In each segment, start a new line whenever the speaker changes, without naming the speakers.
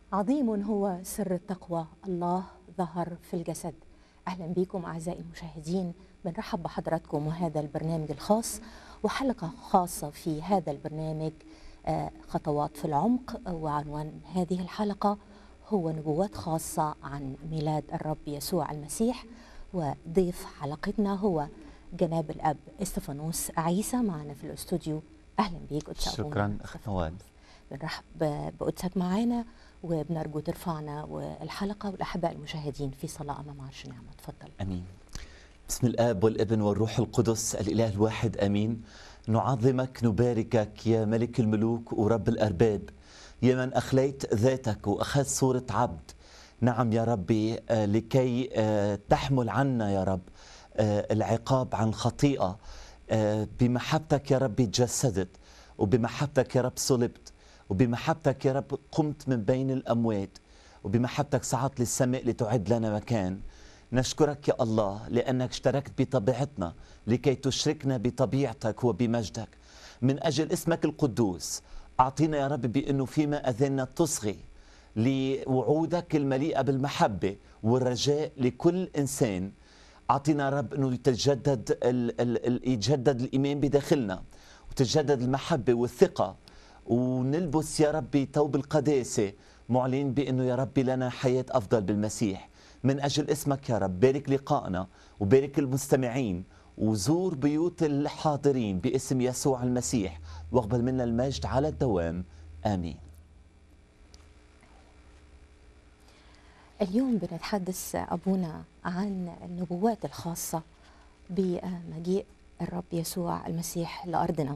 عظيم هو سر التقوى، الله ظهر في الجسد. أهلا بكم أعزائي المشاهدين، بنرحب بحضراتكم وهذا البرنامج الخاص وحلقة خاصة في هذا البرنامج خطوات في العمق. وعنوان هذه الحلقة هو نبوات خاصة عن ميلاد الرب يسوع المسيح. وضيف حلقتنا هو جناب الأب استفانوس عيسى معنا في الاستوديو. أهلا بيك قدس أبونا.
شكرا أخت نوال.
بنرحب بقدسك معانا وبنرجو ترفعنا والحلقة والأحباء المشاهدين في صلاة أمام عرش نعمة. تفضل.
أمين. بسم الآب والابن والروح القدس الإله الواحد أمين. نعظمك نباركك يا ملك الملوك ورب الأرباب، يا من أخليت ذاتك وأخذت صورة عبد. نعم يا ربي، لكي تحمل عنا يا رب العقاب عن الخطيئة. بمحبتك يا ربي تجسدت، وبمحبتك يا رب صلبت، وبمحبتك يا رب قمت من بين الأموات، وبمحبتك صعدت للسماء لتعد لنا مكان. نشكرك يا الله لأنك اشتركت بطبيعتنا لكي تشركنا بطبيعتك وبمجدك. من أجل اسمك القدوس أعطينا يا رب بأنه فيما أذنا تصغي لوعودك المليئة بالمحبة والرجاء لكل إنسان. أعطينا يا رب أنه يتجدد الإيمان بداخلنا، وتتجدد المحبة والثقة، ونلبس يا ربي ثوب القداسة، معلن بأنه يا ربي لنا حياة أفضل بالمسيح. من أجل اسمك يا رب بارك لقائنا وبارك المستمعين، وزور بيوت الحاضرين باسم يسوع المسيح، واقبل منا المجد على الدوام. آمين.
اليوم بنتحدث أبونا عن النبوات الخاصة بمجيء الرب يسوع المسيح لأرضنا.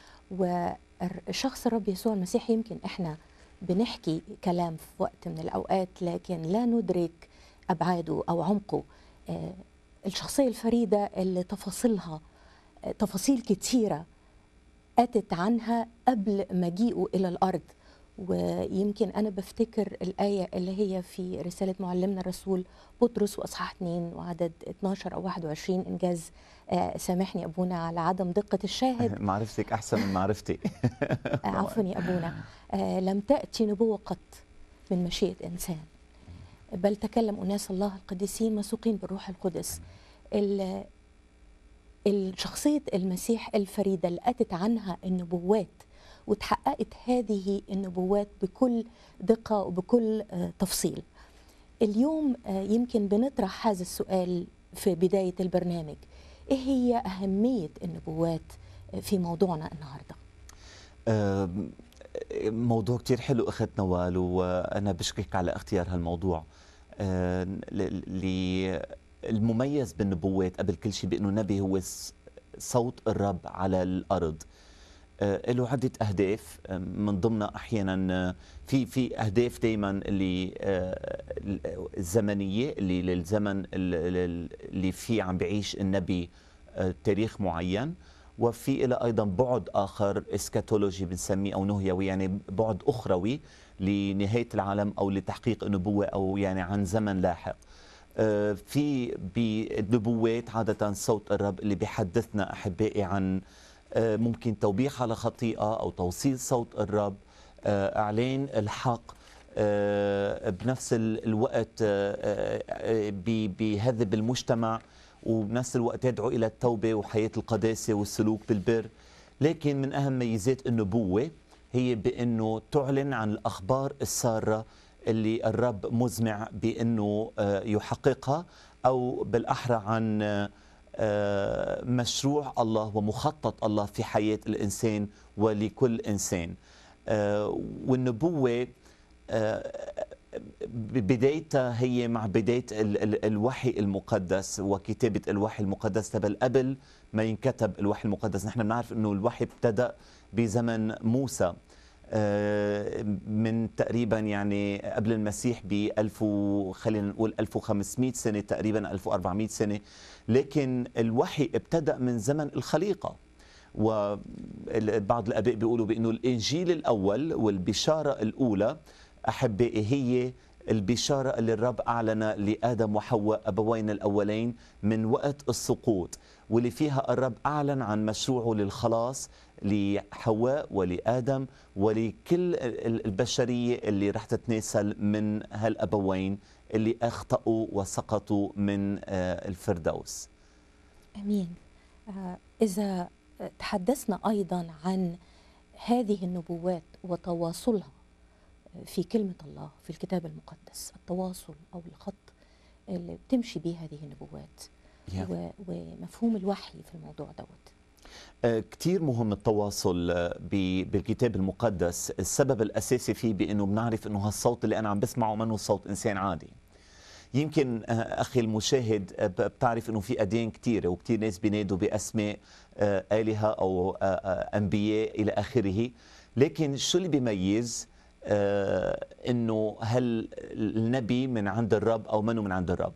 وشخص الرب يسوع المسيح يمكن إحنا بنحكي كلام في وقت من الأوقات لكن لا ندرك أبعاده أو عمقه. الشخصية الفريدة اللي تفاصيلها تفاصيل كتيرة أتت عنها قبل مجيئه إلى الأرض. ويمكن أنا بفتكر الآية اللي هي في رسالة معلمنا الرسول بطرس وأصحاح 2 وعدد 12 أو 21 إنجاز. سامحني أبونا على عدم دقة الشاهد.
معرفتك أحسن من معرفتي.
عفوا يا أبونا. لم تأتي نبوة قط من مشيئة إنسان، بل تكلم أناس الله القديسين مسوقين بالروح القدس. الشخصية المسيح الفريدة اللي أتت عنها النبوات وتحققت هذه النبوات بكل دقة وبكل تفصيل. اليوم يمكن بنطرح هذا السؤال في بداية البرنامج: إيه هي أهمية النبوات في موضوعنا النهاردة؟
موضوع كتير حلو أخت نوال، وأنا بشكرك على اختيار هالموضوع. المميز بالنبوات قبل كل شيء بأنه النبي هو صوت الرب على الأرض. له عدة أهداف، من ضمنها أحيانا في أهداف دايما اللي الزمنية، اللي للزمن اللي فيه عم بيعيش النبي تاريخ معين، وفي إلى أيضا بعد آخر اسكاتولوجي بنسميه أو نهيوي، يعني بعد أخروي لنهاية العالم أو لتحقيق النبوة أو يعني عن زمن لاحق. في بالنبوات عادة صوت الرب اللي بيحدثنا أحبائي عن ممكن توبيخ على خطيئة أو توصيل صوت الرب، إعلان الحق، بنفس الوقت بيهذب المجتمع، وبنفس الوقت يدعو إلى التوبة وحياة القداسة والسلوك بالبر. لكن من أهم ميزات النبوة هي بأنه تعلن عن الأخبار السارة اللي الرب مزمع بأنه يحققها، أو بالأحرى عن مشروع الله ومخطط الله في حياة الإنسان ولكل إنسان. والنبوة بدايتها هي مع بداية الوحي المقدس وكتابة الوحي المقدس. بل قبل ما ينكتب الوحي المقدس نحن بنعرف أنه الوحي ابتدأ بزمن موسى، من تقريبا يعني قبل المسيح ب 1000 خلينا نقول 1500 سنة تقريبا 1400 سنة. لكن الوحي ابتدأ من زمن الخليقة، وبعض الآباء بيقولوا بأنه الإنجيل الأول والبشارة الأولى أحبائي هي البشارة اللي الرب أعلن لآدم وحواء أبوين الأولين من وقت السقوط، واللي فيها الرب أعلن عن مشروعه للخلاص لحواء ولآدم ولكل البشرية اللي رح تتناسل من هالأبوين اللي أخطأوا وسقطوا من الفردوس.
أمين. إذا تحدثنا أيضا عن هذه النبوات وتواصلها في كلمة الله في الكتاب المقدس، التواصل أو الخط اللي بتمشي به هذه النبوات ومفهوم الوحي في الموضوع دوت.
كتير مهم التواصل بالكتاب المقدس. السبب الأساسي فيه بأنه بنعرف أنه هالصوت اللي أنا عم بسمعه منه صوت إنسان عادي. يمكن أخي المشاهد بتعرف أنه في أديان كتيرة وكتير ناس بينادوا بأسماء آلهة أو أنبياء إلى آخره، لكن شو اللي بيميز أنه هل النبي من عند الرب أو منه من عند الرب؟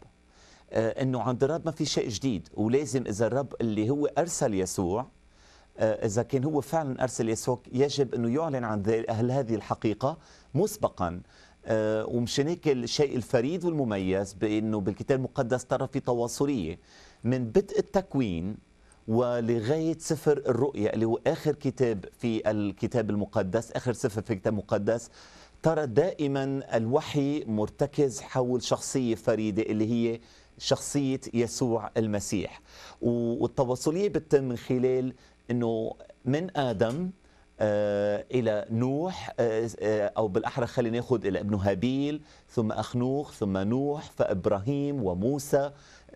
أنه عند الرب ما في شيء جديد، ولازم إذا الرب اللي هو أرسل يسوع إذا كان هو فعلا أرسل يسوع يجب أنه يعلن عن هذه الحقيقة مسبقا. ومشان هيك الشيء الفريد والمميز بأنه بالكتاب المقدس ترى في تواصلية من بدء التكوين ولغاية سفر الرؤيا اللي هو آخر كتاب في الكتاب المقدس، آخر سفر في الكتاب المقدس. ترى دائما الوحي مرتكز حول شخصية فريدة اللي هي شخصية يسوع المسيح، والتواصلية بتتم من خلال أنه من آدم إلى نوح، أو بالأحرى خلينا ناخذ إلى ابنه هابيل، ثم أخنوخ، ثم نوح، فإبراهيم وموسى،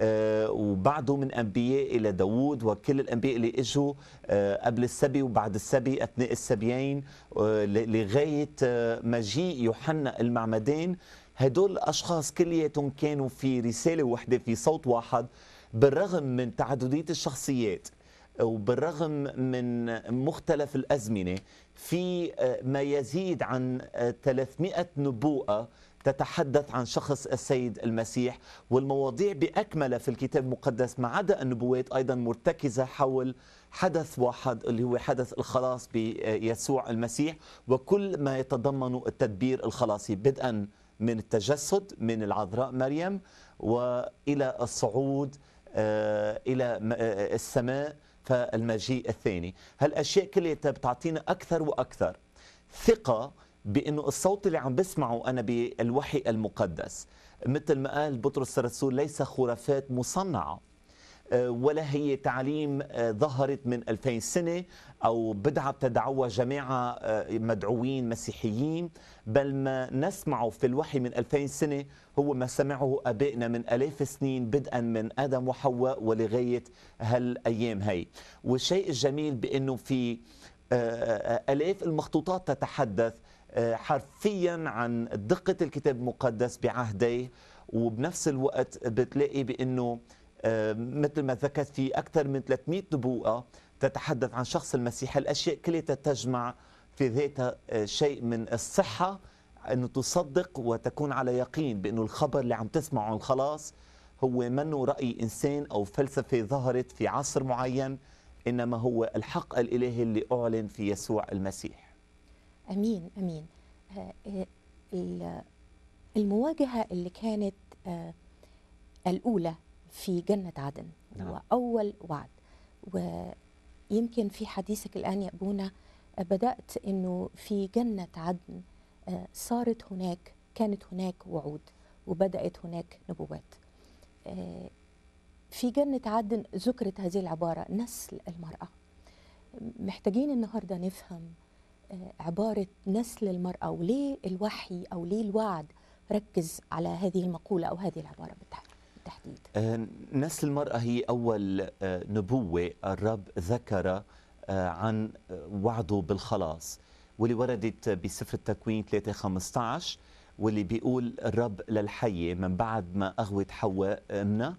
وبعده من أنبياء إلى داود وكل الأنبياء اللي إجوا قبل السبي وبعد السبي أثناء السبيين لغاية مجيء يوحنا المعمدان. هدول الأشخاص كلياتهم كانوا في رسالة واحدة في صوت واحد، بالرغم من تعددية الشخصيات وبالرغم من مختلف الأزمنة. في ما يزيد عن 300 نبوءة تتحدث عن شخص السيد المسيح، والمواضيع بأكملها في الكتاب المقدس ما عدا النبوات أيضا مرتكزة حول حدث واحد اللي هو حدث الخلاص بيسوع المسيح، وكل ما يتضمن التدبير الخلاصي بدءا من التجسد من العذراء مريم وإلى الصعود إلى السماء فالمجيء الثاني. هالأشياء كلها بتعطينا أكثر وأكثر ثقة بأنه الصوت اللي عم بسمعه أنا بالوحي المقدس مثل ما قال بطرس الرسول ليس خرافات مصنعة، ولا هي تعليم ظهرت من 2000 سنة أو بدعة بتدعوها جماعة مدعوين مسيحيين، بل ما نسمعه في الوحي من 2000 سنة هو ما سمعه أبائنا من 1000 سنين بدءا من آدم وحواء ولغاية هالأيام هاي. والشيء الجميل بأنه في آلاف المخطوطات تتحدث حرفيا عن دقة الكتاب المقدس بعهديه، وبنفس الوقت بتلاقي بأنه مثل ما ذكرت في أكثر من 300 نبوءة تتحدث عن شخص المسيح. الأشياء كلها تجمع في ذاتها شيء من الصحة أنه تصدق وتكون على يقين بأنه الخبر اللي عم تسمعه عن الخلاص هو منه رأي إنسان أو فلسفة ظهرت في عصر معين، إنما هو الحق الإلهي اللي أعلن في يسوع المسيح.
أمين أمين. المواجهة اللي كانت الأولى في جنة عدن هو أول وعد، ويمكن في حديثك الآن يا أبونا بدأت أنه في جنة عدن كانت هناك وعود وبدأت هناك نبوات. في جنة عدن ذكرت هذه العبارة نسل المرأة. محتاجين النهاردة نفهم عبارة نسل المرأة، وليه الوحي أو ليه الوعد ركز على هذه المقولة أو هذه العبارة بالتحديد.
نسل المرأة هي أول نبوة الرب ذكر عن وعده بالخلاص، واللي وردت بسفر التكوين 3:15، واللي بيقول الرب للحية من بعد ما أغوت حواء أمنا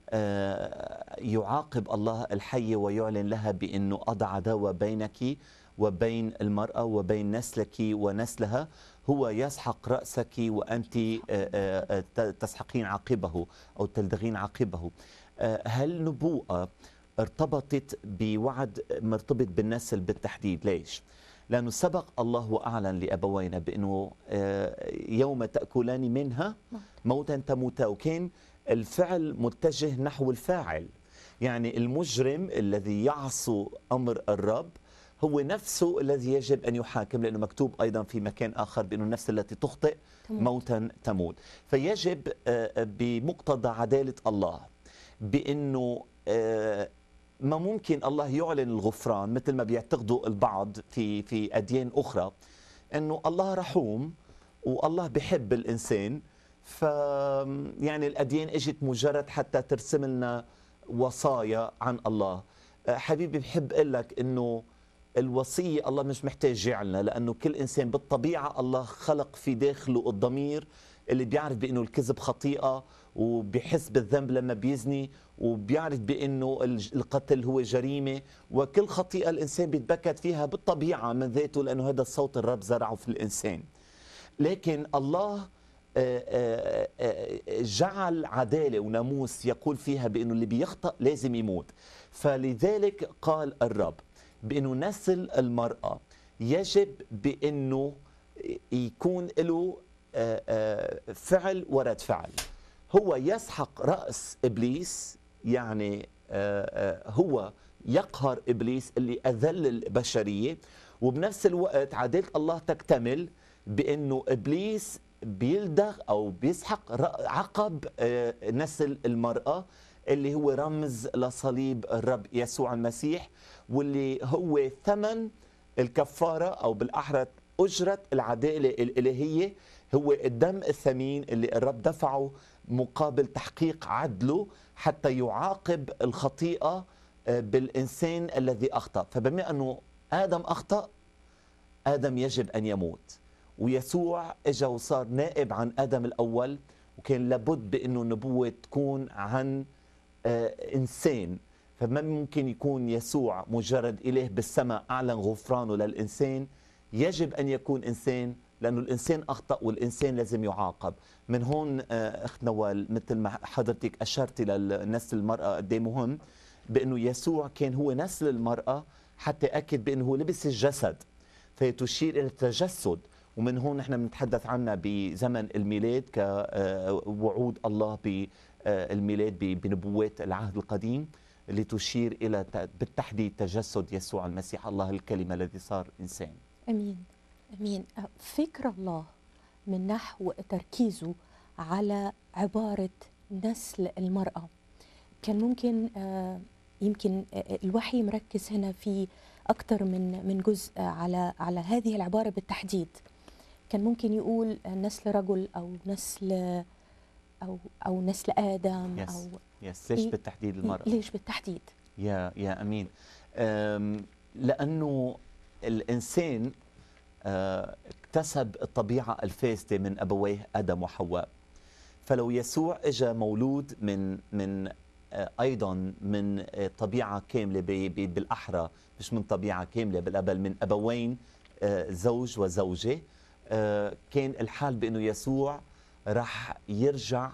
يعاقب الله الحية ويعلن لها بأنه أضع عداوة بينك وبين المرأة وبين نسلك ونسلها، هو يسحق رأسك وأنت تسحقين عقبه أو تلدغين عقبه. هالنبوءة ارتبطت بوعد مرتبط بالنسل بالتحديد. ليش؟ لأنه سبق الله وأعلن لأبوينا بأنه يوم تأكلان منها موتا تموتا، وكان الفعل متجه نحو الفاعل. يعني المجرم الذي يعصو أمر الرب هو نفسه الذي يجب أن يحاكم، لأنه مكتوب أيضا في مكان آخر بأنه النفس التي تخطئ موتا تموت. فيجب بمقتضى عدالة الله بأنه ما ممكن الله يعلن الغفران مثل ما بيعتقدوا البعض في أديان أخرى، أنه الله رحوم والله بحب الإنسان. ف يعني الأديان اجت مجرد حتى ترسم لنا وصايا عن الله. حبيبي بحب أقول لك أنه الوصية الله مش محتاج يعلنها، لأنه كل إنسان بالطبيعة الله خلق في داخله الضمير اللي بيعرف بأنه الكذب خطيئة، وبيحس بالذنب لما بيزني، وبيعرف بأنه القتل هو جريمة، وكل خطيئة الإنسان بيتبكت فيها بالطبيعة من ذاته، لأنه هذا الصوت الرب زرعه في الإنسان. لكن الله جعل عدالة وناموس يقول فيها بأنه اللي بيخطئ لازم يموت. فلذلك قال الرب بأنه نسل المرأة يجب بأنه يكون له فعل ورد فعل. هو يسحق رأس إبليس، يعني هو يقهر إبليس اللي أذل البشرية، وبنفس الوقت عدالة الله تكتمل بأنه إبليس بيلدغ أو بيسحق عقب نسل المرأة اللي هو رمز لصليب الرب يسوع المسيح، واللي هو ثمن الكفارة أو بالأحرى أجرة العدالة الإلهية، هو الدم الثمين اللي الرب دفعه مقابل تحقيق عدله حتى يعاقب الخطيئة بالإنسان الذي أخطأ. فبما أنه آدم أخطأ، آدم يجب أن يموت، ويسوع اجا وصار نائب عن آدم الأول، وكان لابد بأنه النبوة تكون عن إنسان. فما ممكن يكون يسوع مجرد إله بالسماء أعلن غفرانه للإنسان، يجب أن يكون إنسان، لأنه الإنسان أخطأ والإنسان لازم يعاقب. من هون أخت نوال مثل ما حضرتك أشرتي لنسل المرأة قد مهم، بأنه يسوع كان هو نسل المرأة حتى أكد بأنه هو لبس الجسد، فتشير إلى التجسد. ومن هون نحن بنتحدث عنها بزمن الميلاد كوعود الله بالميلاد بنبوات العهد القديم، اللي تشير إلى بالتحديد تجسد يسوع المسيح، الله الكلمة الذي صار إنسان.
أمين أمين. فكر الله من نحو تركيزه على عبارة نسل المرأة كان ممكن يمكن الوحي مركز هنا في أكثر من جزء على هذه العبارة بالتحديد. كان ممكن يقول نسل رجل أو نسل آدم أو
ليش بالتحديد المرأة؟
ليش بالتحديد؟
يا أمين، لأنه الإنسان اكتسب الطبيعة الفاسدة من أبويه آدم وحواء. فلو يسوع اجى مولود من أيضا من طبيعة كاملة، بالأحرى مش من طبيعة كاملة بل من أبوين زوج وزوجة، كان الحال بأنه يسوع راح يرجع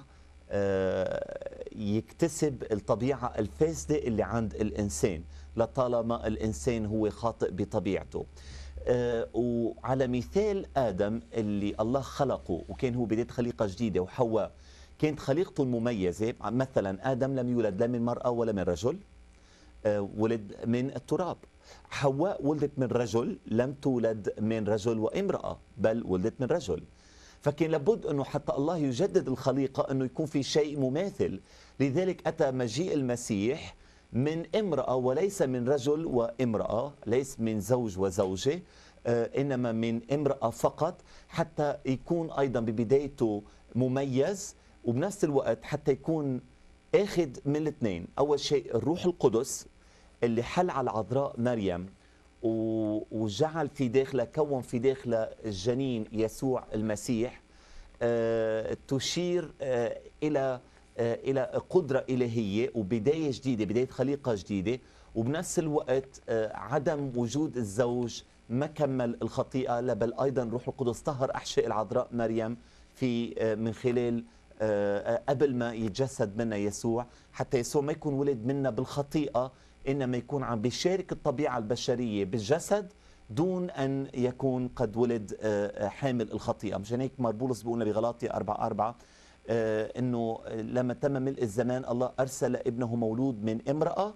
يكتسب الطبيعة الفاسدة اللي عند الإنسان، لطالما الإنسان هو خاطئ بطبيعته. وعلى مثال آدم اللي الله خلقه وكان هو بداية خليقة جديدة، وحواء كانت خليقته المميزة. مثلا آدم لم يولد لا من مرأة ولا من رجل، ولد من التراب. حواء ولدت من رجل، لم تولد من رجل وامرأة، بل ولدت من رجل. فكان لابد أنه حتى الله يجدد الخليقة أنه يكون في شيء مماثل. لذلك أتى مجيء المسيح من امرأة وليس من رجل وامرأة، ليس من زوج وزوجة، إنما من امرأة فقط، حتى يكون أيضا ببدايته مميز، وبنفس الوقت حتى يكون أخذ من الاثنين. أول شيء الروح القدس اللي حل على العذراء مريم وجعل في داخله، كون في داخله الجنين يسوع المسيح، تشير إلى قدرة إلهية وبداية جديدة، بداية خليقة جديدة. وبنفس الوقت عدم وجود الزوج ما كمل الخطيئة، بل أيضا روح القدس طهر أحشاء العذراء مريم في من خلال قبل ما يتجسد منا يسوع، حتى يسوع ما يكون ولد منا بالخطيئة، إنما يكون عم بيشارك الطبيعة البشرية بالجسد دون أن يكون قد ولد حامل الخطيئة. مشان هيك بولس بيقولنا بغلاطية 4:4 إنه لما تم ملء الزمان الله أرسل ابنه مولود من امرأة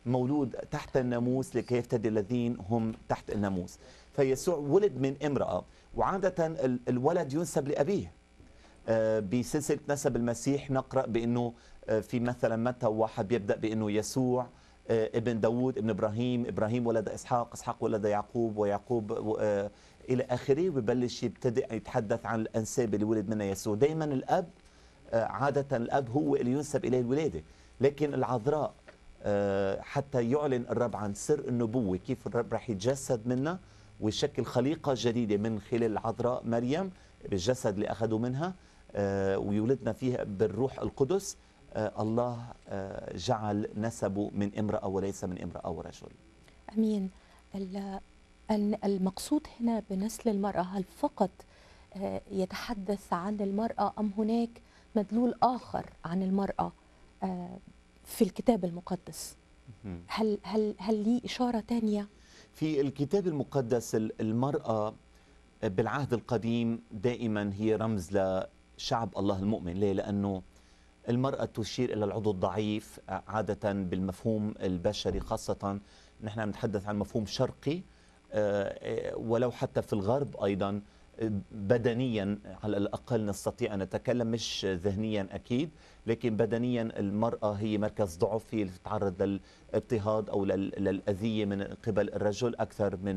مولود تحت الناموس لكي يفتدي الذين هم تحت الناموس. فيسوع ولد من امرأة، وعادة الولد ينسب لأبيه. بسلسلة نسب المسيح نقرأ بأنه في مثلا متى 1 بيبدأ بأنه يسوع ابن داود ابن إبراهيم، إبراهيم ولد إسحاق، إسحاق ولد يعقوب، ويعقوب إلى آخره، وببلش يبتدئ يتحدث عن الأنساب اللي ولد منها يسوع. دايما الأب عادة الأب هو اللي ينسب إليه الولادة، لكن العذراء حتى يعلن الرب عن سر النبوة، كيف الرب رح يتجسد منا ويشكل خليقة جديدة من خلال العذراء مريم بالجسد اللي أخذوا منها ويولدنا فيها بالروح القدس. الله جعل نسبه من امرأة وليس من امرأة ورجل.
أمين. المقصود هنا بنسل المرأة، هل فقط يتحدث عن المرأة أم هناك مدلول آخر عن المرأة في الكتاب المقدس؟ هل لي إشارة تانية؟
في الكتاب المقدس المرأة بالعهد القديم دائما هي رمز لشعب الله المؤمن. ليه؟ لأنه المرأة تشير إلى العضو الضعيف عادة بالمفهوم البشري، خاصة نحن نتحدث عن مفهوم شرقي، ولو حتى في الغرب أيضا بدنيا على الأقل نستطيع أن نتكلم، مش ذهنيا أكيد، لكن بدنيا المرأة هي مركز ضعف، هي اللي تتعرض للاضطهاد أو للأذية من قبل الرجل أكثر من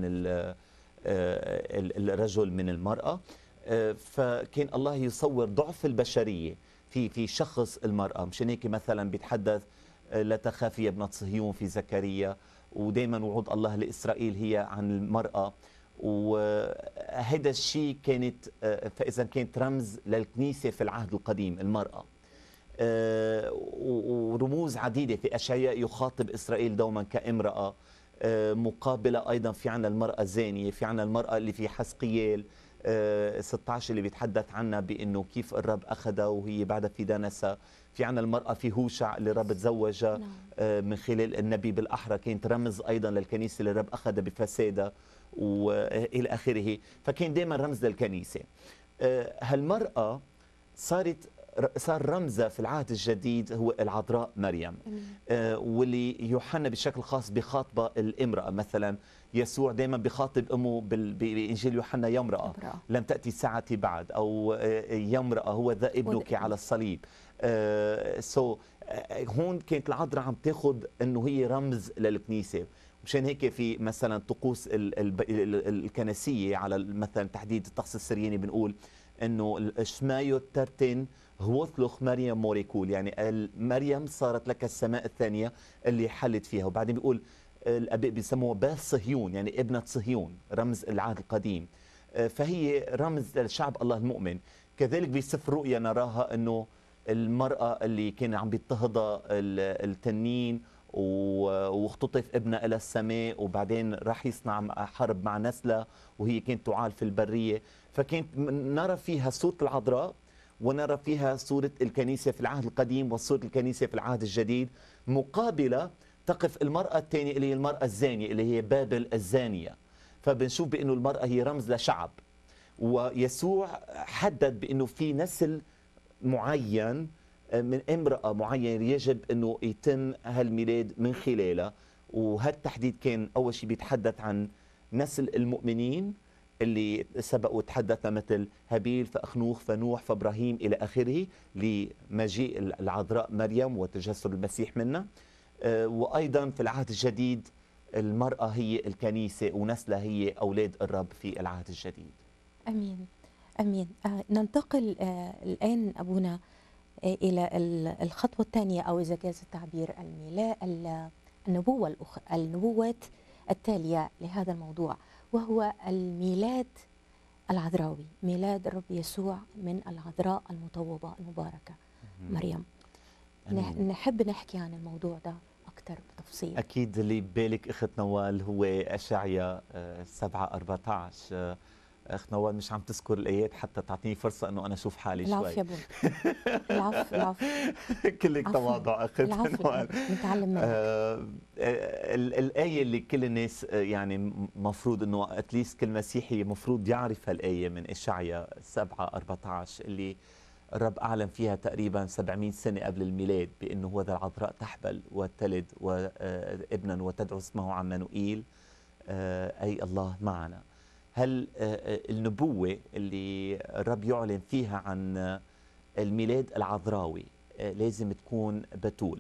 الرجل من المرأة. فكان الله يصور ضعف البشرية في شخص المرأة. مشان هيك مثلا بيتحدث لا تخافي يا ابنة صهيون في زكريا، ودائما وعود الله لإسرائيل هي عن المرأة. وهذا الشيء كانت فإذا كانت رمز للكنيسة في العهد القديم المرأة. ورموز عديدة في أشعياء يخاطب إسرائيل دوما كامرأة. مقابلة أيضا في عنا المرأة الزانية، في عنا المرأة اللي في حزقيال 16 اللي بيتحدث عنها بأنه كيف الرب أخذها وهي بعدها في دنسة. في عنا المرأة في هوشع اللي الرب تزوجها من خلال النبي بالأحرى، كانت رمز أيضا للكنيسة اللي الرب أخذها بفسادها وإلى آخره. فكان دائما رمز للكنيسة. هالمرأة صار رمزها في العهد الجديد هو العذراء مريم، واللي يوحنا بشكل خاص بخاطبة الامرأة. مثلا يسوع دائما بخاطب أمه بإنجيل يوحنا يا امرأة لم تأتي ساعتي بعد، أو يا امرأة هو ذا ابنك على الصليب. هون كانت العذراء عم تاخذ أنه هي رمز للكنيسة. مشان هيك في مثلا طقوس الكنسية على مثلا تحديد الطقس السرياني بنقول انه الشمايو ترتن هوثلخ مريم موريكول، يعني مريم صارت لك السماء الثانية اللي حلت فيها. وبعدين بيقول الاباء بيسموها باث صهيون، يعني ابنة صهيون، رمز العهد القديم. فهي رمز للشعب الله المؤمن. كذلك بسفر الرؤيا نراها انه المرأة اللي كان عم بيضطهدها التنين واختطف ابنها إلى السماء، وبعدين راح يصنع حرب مع نسلها وهي كانت تعال في البرية. فكانت نرى فيها صورة العذراء، ونرى فيها صورة الكنيسة في العهد القديم وصورة الكنيسة في العهد الجديد. مقابلة تقف المرأة الثانية اللي هي المرأة الزانية اللي هي بابل الزانية. فبنشوف بأنه المرأة هي رمز لشعب، ويسوع حدد بأنه في نسل معين من امرأة معينة يجب أنه يتم هالميلاد من خلالها. وهالتحديد كان أول شيء بيتحدث عن نسل المؤمنين اللي سبقوا تحدث مثل هابيل فأخنوخ فنوح فإبراهيم إلى آخره، لمجيء العذراء مريم وتجسد المسيح منا. وأيضا في العهد الجديد المرأة هي الكنيسة ونسلها هي أولاد الرب في العهد الجديد.
أمين أمين. ننتقل الآن أبونا إلى الخطوة الثانية، أو إذا جاز التعبير النبوات التالية لهذا الموضوع، وهو الميلاد العذراوي، ميلاد الرب يسوع من العذراء المطوبة المباركة مريم. نحب نحكي عن الموضوع ده أكثر بتفصيل.
أكيد اللي ببالك أخت نوال هو أشعياء 7:14. أخت نوال مش عم تذكر الآيات حتى تعطيني فرصة أنه أنا أشوف حالي شوي.
العفو يا بو. العفو.
كلك تواضع أخت نوال.
نتعلم منك.
الآية اللي كل الناس يعني مفروض أنه أتليست كل مسيحي مفروض يعرف هالآية من إشعياء 7:14 اللي الرب أعلن فيها تقريبا 700 سنة قبل الميلاد بأنه هو ذا العذراء تحبل وتلد ابنا وتدعو اسمه عمانوئيل، أي الله معنا. هل النبوة اللي الرب يعلن فيها عن الميلاد العذراوي لازم تكون بتول؟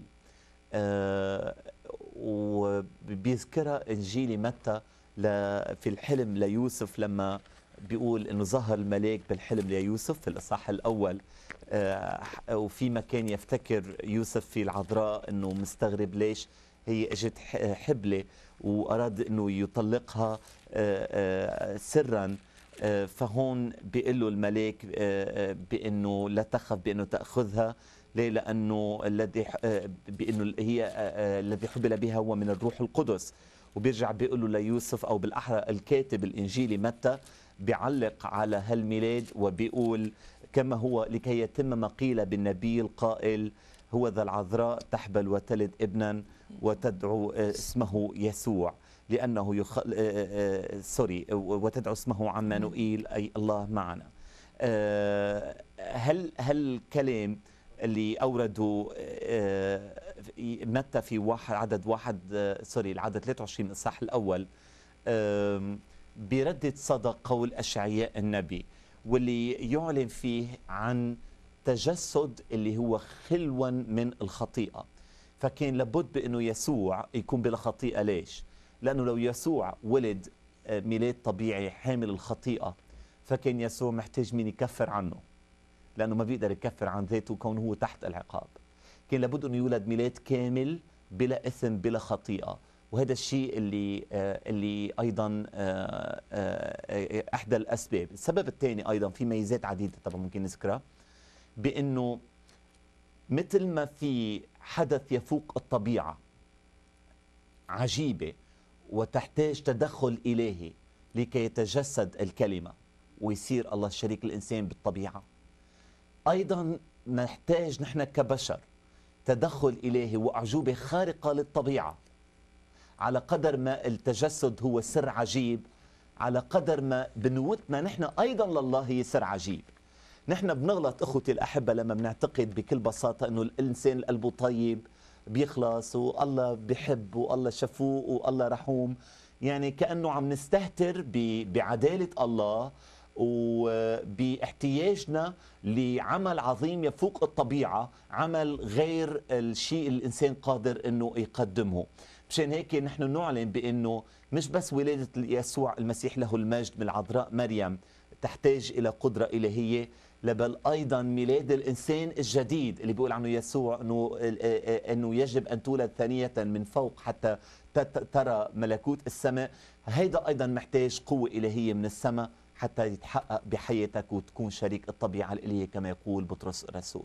وبيذكرها إنجيل متى في الحلم ليوسف، لما بيقول انه ظهر الملاك بالحلم ليوسف في الاصحاح الاول، وفيما كان يفتكر يوسف في العذراء انه مستغرب ليش هي اجت حبلة، واراد انه يطلقها سرا. فهون بيقول له الملاك بانه لا تخف بانه تاخذها، ليه؟ لانه بانه هي الذي حبل بها هو من الروح القدس. وبيرجع بيقول له ليوسف، او بالاحرى الكاتب الانجيلي متى بيعلق على هالميلاد وبيقول كما هو لكي يتم ما قيل بالنبي القائل هو ذا العذراء تحبل وتلد ابنا وتدعو اسمه يسوع، لأنه وتدعو اسمه عمانوئيل، أي الله معنا. هل الكلام اللي أوردوا متى في العدد 23 من الإصحاح الأول بيردد صدى قول أشعياء النبي، واللي يعلن فيه عن تجسد اللي هو خلوا من الخطيئة. فكان لابد بأنه يسوع يكون بلا خطيئة. ليش؟ لأنه لو يسوع ولد ميلاد طبيعي حامل الخطيئة، فكان يسوع محتاج مين يكفر عنه، لأنه ما بيقدر يكفر عن ذاته كونه هو تحت العقاب. كان لابد أنه يولد ميلاد كامل بلا إثم بلا خطيئة. وهذا الشيء اللي أيضا أحدى الأسباب. السبب الثاني أيضا في ميزات عديدة طبعا ممكن نذكرها، بأنه مثل ما في حدث يفوق الطبيعة عجيبة وتحتاج تدخل إلهي لكي يتجسد الكلمة ويصير الله شريك الإنسان بالطبيعة، أيضا نحتاج نحن كبشر تدخل إلهي وأعجوبة خارقة للطبيعة. على قدر ما التجسد هو سر عجيب، على قدر ما بنوتنا نحن أيضا لله هي سر عجيب. نحن بنغلط أخوتي الأحبة لما بنعتقد بكل بساطة أنه الإنسان قلبه طيب بيخلص والله بيحب والله شفوق والله رحوم، يعني كأنه عم نستهتر بعدالة الله وباحتياجنا لعمل عظيم يفوق الطبيعة، عمل غير الشيء الإنسان قادر أنه يقدمه. مشان هيك نحن نعلن بأنه مش بس ولادة يسوع المسيح له المجد من العذراء مريم تحتاج إلى قدرة إلهية، بل أيضا ميلاد الإنسان الجديد اللي بيقول عنه يسوع أنه يجب أن تولد ثانية من فوق حتى ترى ملكوت السماء. هيدا أيضا محتاج قوة إلهية من السماء حتى يتحقق بحياتك وتكون شريك الطبيعة الإلهية كما يقول بطرس الرسول.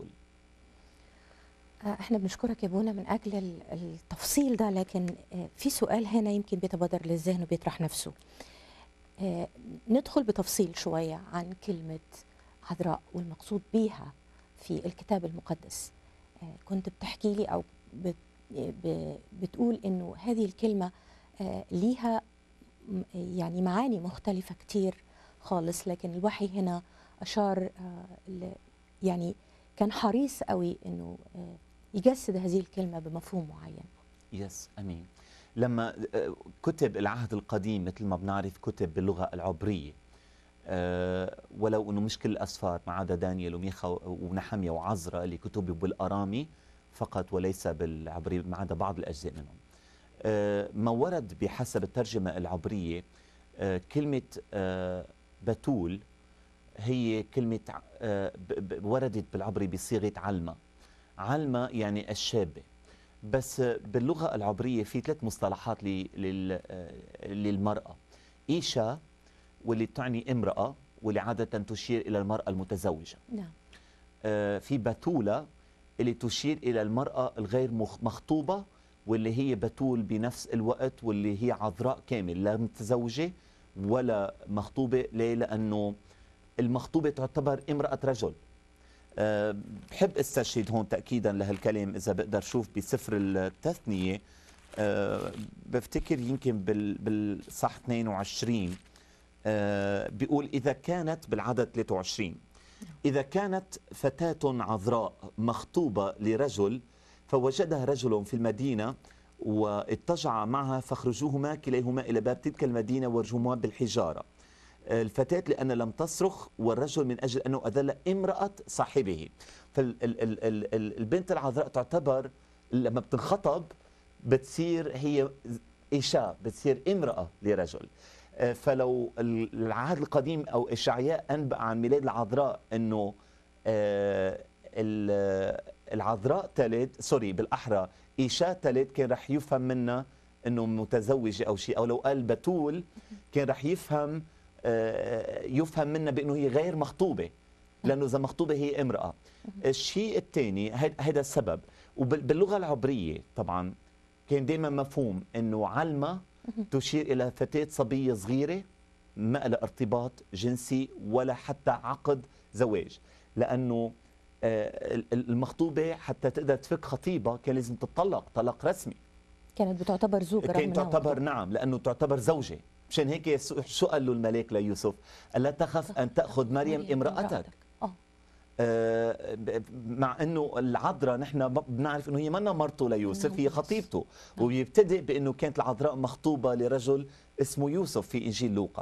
احنا بنشكرك يا بونا من اجل التفصيل ده، لكن في سؤال هنا يمكن بيتبادر للذهن وبيطرح نفسه. ندخل بتفصيل شوية عن كلمة عذراء والمقصود بيها في الكتاب المقدس. كنت بتحكي لي أو بتقول إنه هذه الكلمة ليها يعني معاني مختلفة كتير خالص، لكن الوحي هنا أشار يعني كان حريص قوي إنه يجسد هذه الكلمة بمفهوم معين.
يس أمين. لما كتب العهد القديم مثل ما بنعرف كتب باللغة العبرية، ولو أنه مش كل الأسفار ما عدا دانيال وميخا ونحمية وعزرا اللي كتبوا بالأرامي فقط وليس بالعبرية ما عدا بعض الأجزاء منهم. ما ورد بحسب الترجمة العبرية كلمة بتول هي كلمة وردت بالعبري بصيغة علمة. علمة يعني الشابة، بس باللغة العبرية في 3 مصطلحات للمرأة: إيشا واللي تعني امرأة واللي عادة تشير إلى المرأة المتزوجة.
نعم.
في بتولة اللي تشير إلى المرأة الغير مخطوبة واللي هي بتول بنفس الوقت واللي هي عذراء كامل لا متزوجة ولا مخطوبة. ليه؟ لأنه المخطوبة تعتبر امرأة رجل. بحب استشهد هون تأكيدا لهالكلام إذا بقدر شوف بسفر التثنية، بفتكر يمكن بالصح 22 بيقول إذا كانت بالعدد 23 إذا كانت فتاة عذراء مخطوبة لرجل فوجدها رجل في المدينة واضطجع معها فاخرجوهما كليهما إلى باب تلك المدينة وارجموها بالحجارة. الفتاة لأن لم تصرخ والرجل من أجل أنه أذل امرأة صاحبه. فالبنت العذراء تعتبر لما بتنخطب بتصير هي إشاء، بتصير امرأة لرجل. فلو العهد القديم أو إشعياء أنبأ عن ميلاد العذراء أنه العذراء تلد، بالأحرى إيشاء تلد، كان رح يفهم منا أنه متزوجة أو شيء. أو لو قال بتول كان رح يفهم منا بأنه هي غير مخطوبة، لأنه إذا مخطوبة هي امرأة. الشيء الثاني هذا السبب. وباللغة العبرية طبعا كان دائما مفهوم أنه علمة تشير إلى فتاة صبية صغيرة ما لها ارتباط جنسي ولا حتى عقد زواج، لأنه المخطوبة حتى تقدر تفك خطيبة كان لازم تطلق طلاق رسمي.
كانت بتعتبر زوجة،
كانت تعتبر نعم، لأنه تعتبر زوجة. مشان هيك شو قال له الملاك ليوسف؟ قال لا تخف أن تأخذ مريم امرأتك. مع انه العذراء نحن بنعرف انه هي منا مرته ليوسف، هي خطيبته. وبيبتدئ بانه كانت العذراء مخطوبه لرجل اسمه يوسف في انجيل لوقا.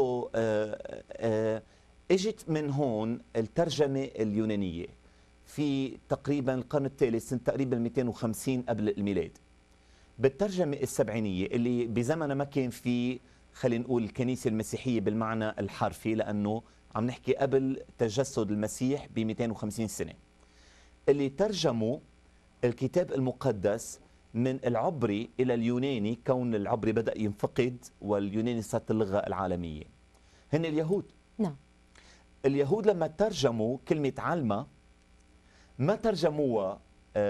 اجت من هون الترجمه اليونانيه في تقريبا القرن الثالث، سنه تقريبا 250 قبل الميلاد. بالترجمه السبعينيه اللي بزمنها ما كان في، خلينا نقول الكنيسه المسيحيه بالمعنى الحرفي، لانه عم نحكي قبل تجسد المسيح ب 250 سنة، اللي ترجموا الكتاب المقدس من العبري إلى اليوناني، كون العبري بدأ ينفقد واليوناني صارت اللغة العالمية، هن اليهود.
نعم.
اليهود لما ترجموا كلمة علمة ما ترجموها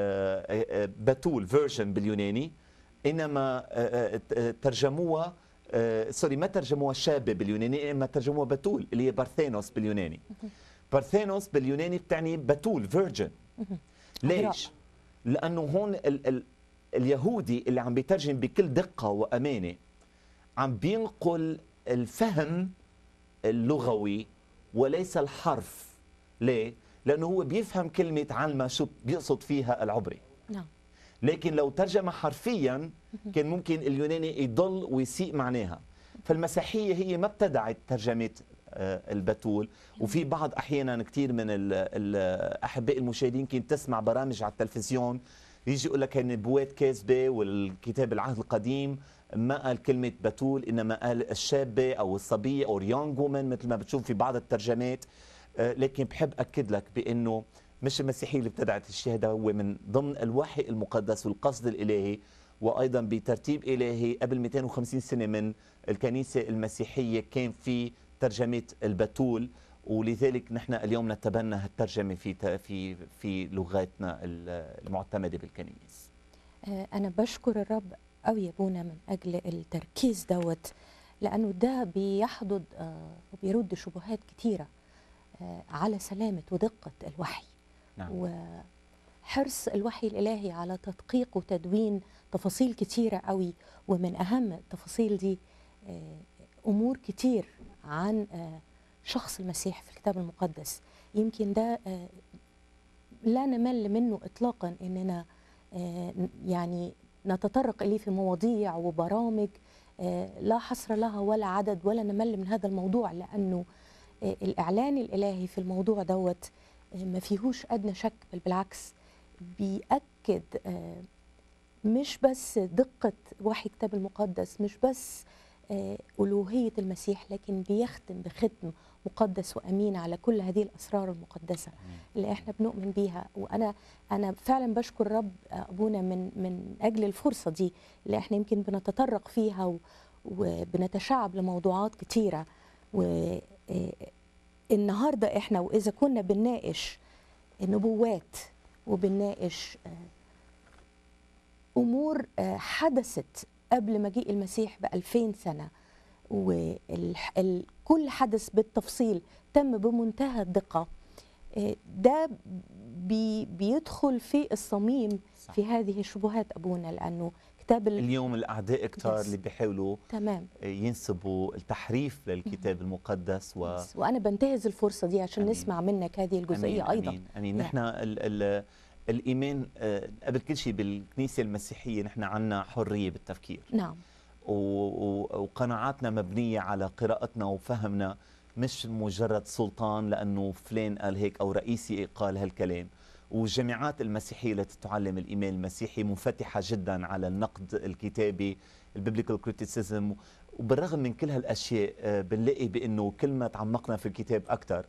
بتول فيرجن باليوناني، إنما ترجموها ما ترجموها شابه باليوناني، اما ترجموها بتول اللي هي بارثينوس باليوناني. بارثينوس باليوناني بتعني بتول فيرجن. ليش؟ لانه هون اليهودي اللي عم بيترجم بكل دقه وامانه عم بينقل الفهم اللغوي وليس الحرف. ليه؟ لانه هو بيفهم كلمه علمه شو بيقصد فيها العبري.
نعم.
لكن لو ترجمة حرفيا كان ممكن اليوناني يضل ويسيء معناها. فالمسيحية هي ما ابتدعت ترجمة البتول. وفي بعض أحيانا كثير من الأحباء المشاهدين كنت تسمع برامج على التلفزيون يجي يقول لك هي نبوات كاذبة والكتاب العهد القديم ما قال كلمة بتول، إنما قال الشابة أو الصبية أو يونغ وومن مثل ما بتشوف في بعض الترجمات. لكن بحب أكد لك بأنه مش المسيحية اللي ابتدعت الشيء، هذا هو من ضمن الوحي المقدس والقصد الإلهي، وأيضا بترتيب إلهي قبل 250 سنة من الكنيسة المسيحية كان في ترجمة البتول. ولذلك نحن اليوم نتبنى هالترجمة في لغاتنا المعتمدة بالكنيس.
أنا بشكر الرب قوي يا ابونا من أجل التركيز دوت، لأنه ده بيحضد وبيرد شبهات كتيرة على سلامة ودقة الوحي.
نعم.
وحرص الوحي الإلهي على تدقيق وتدوين تفاصيل كتيرة قوي، ومن أهم التفاصيل دي أمور كتير عن شخص المسيح في الكتاب المقدس. يمكن ده لا نمل منه إطلاقا إننا يعني نتطرق إليه في مواضيع وبرامج لا حصر لها ولا عدد، ولا نمل من هذا الموضوع، لأنه الإعلان الإلهي في الموضوع دوت ما فيهوش أدنى شك، بل بالعكس بيأكد مش بس دقة وحي الكتاب المقدس، مش بس ألوهية المسيح، لكن بيختم بختم مقدس وأمين على كل هذه الأسرار المقدسة اللي احنا بنؤمن بيها. وأنا فعلا بشكر الرب أبونا من أجل الفرصة دي اللي احنا يمكن بنتطرق فيها وبنتشعب لموضوعات كتيرة. والنهاردة احنا وإذا كنا بنناقش النبوات وبنناقش أمور حدثت قبل مجيء المسيح ب2000 سنة، وكل حدث بالتفصيل تم بمنتهى الدقة، ده بيدخل في الصميم في هذه الشبهات أبونا، لأنه الكتاب
اليوم الأعداء كتار
Yes.
اللي بيحاولوا
تمام.
ينسبوا التحريف للكتاب المقدس
وأنا بنتهز الفرصة دي عشان
أمين.
نسمع منك هذه الجزئية
أمين
أيضا.
أمين أمين. نحن الإيمان قبل كل شيء بالكنيسة المسيحية نحن عنا حرية بالتفكير.
نعم.
وقناعاتنا مبنية على قراءتنا وفهمنا، مش مجرد سلطان لأنه فلان قال هيك أو رئيسي قال هالكلام. والجامعات المسيحية التي تعلم الإيمان المسيحي منفتحة جدا على النقد الكتابي، البيبليكال كريتيسيزم. وبالرغم من كل هالأشياء بنلاقي بأنه كل ما تعمقنا في الكتاب أكثر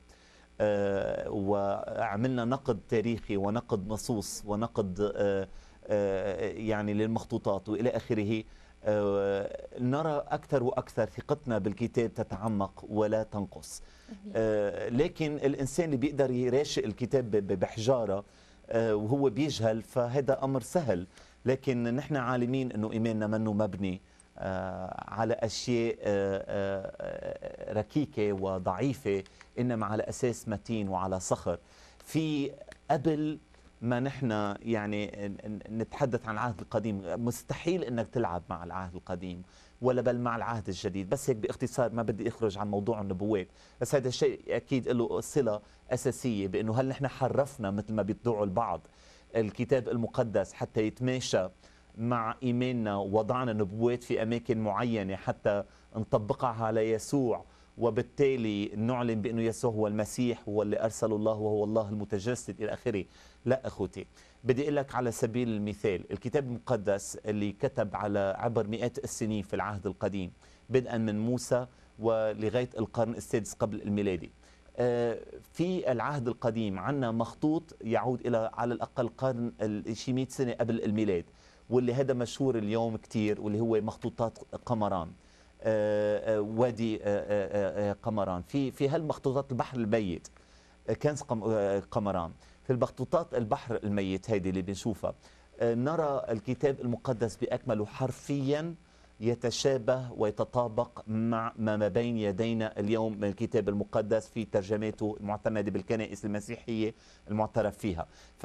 وعملنا نقد تاريخي ونقد نصوص ونقد يعني للمخطوطات وإلى آخره، نرى أكثر وأكثر ثقتنا بالكتاب تتعمق ولا تنقص. لكن الإنسان اللي بيقدر يراشق الكتاب بحجارة وهو بيجهل فهذا أمر سهل. لكن نحن عالمين أنه إيماننا منه مبني على أشياء ركيكة وضعيفة، إنما على أساس متين وعلى صخر. في قبل ما نحن يعني نتحدث عن العهد القديم، مستحيل انك تلعب مع العهد القديم ولا بل مع العهد الجديد. بس هيك باختصار، ما بدي اخرج عن موضوع النبوات، بس هذا الشيء اكيد له صله اساسيه بانه هل نحن حرفنا مثل ما بيدعوا البعض الكتاب المقدس حتى يتماشى مع ايماننا، وضعنا نبوات في اماكن معينه حتى نطبقها على يسوع، وبالتالي نعلن بأنه يسوع هو المسيح، هو اللي أرسل الله وهو الله المتجسد إلى آخره. لا أخوتي، بدي أقول لك على سبيل المثال الكتاب المقدس اللي كتب على عبر مئات السنين في العهد القديم، بدءا من موسى ولغاية القرن السادس قبل الميلادي. في العهد القديم عندنا مخطوط يعود إلى على الأقل قرن شي 100 سنة قبل الميلاد، واللي هذا مشهور اليوم كتير، واللي هو مخطوطات قمران، وادي قمران. في هالمخطوطات البحر الميت كنز قمران. في المخطوطات البحر الميت هذه اللي بنشوفها نرى الكتاب المقدس بأكمله حرفيا يتشابه ويتطابق مع ما بين يدينا اليوم من الكتاب المقدس في ترجماته المعتمدة بالكنائس المسيحية المعترف فيها.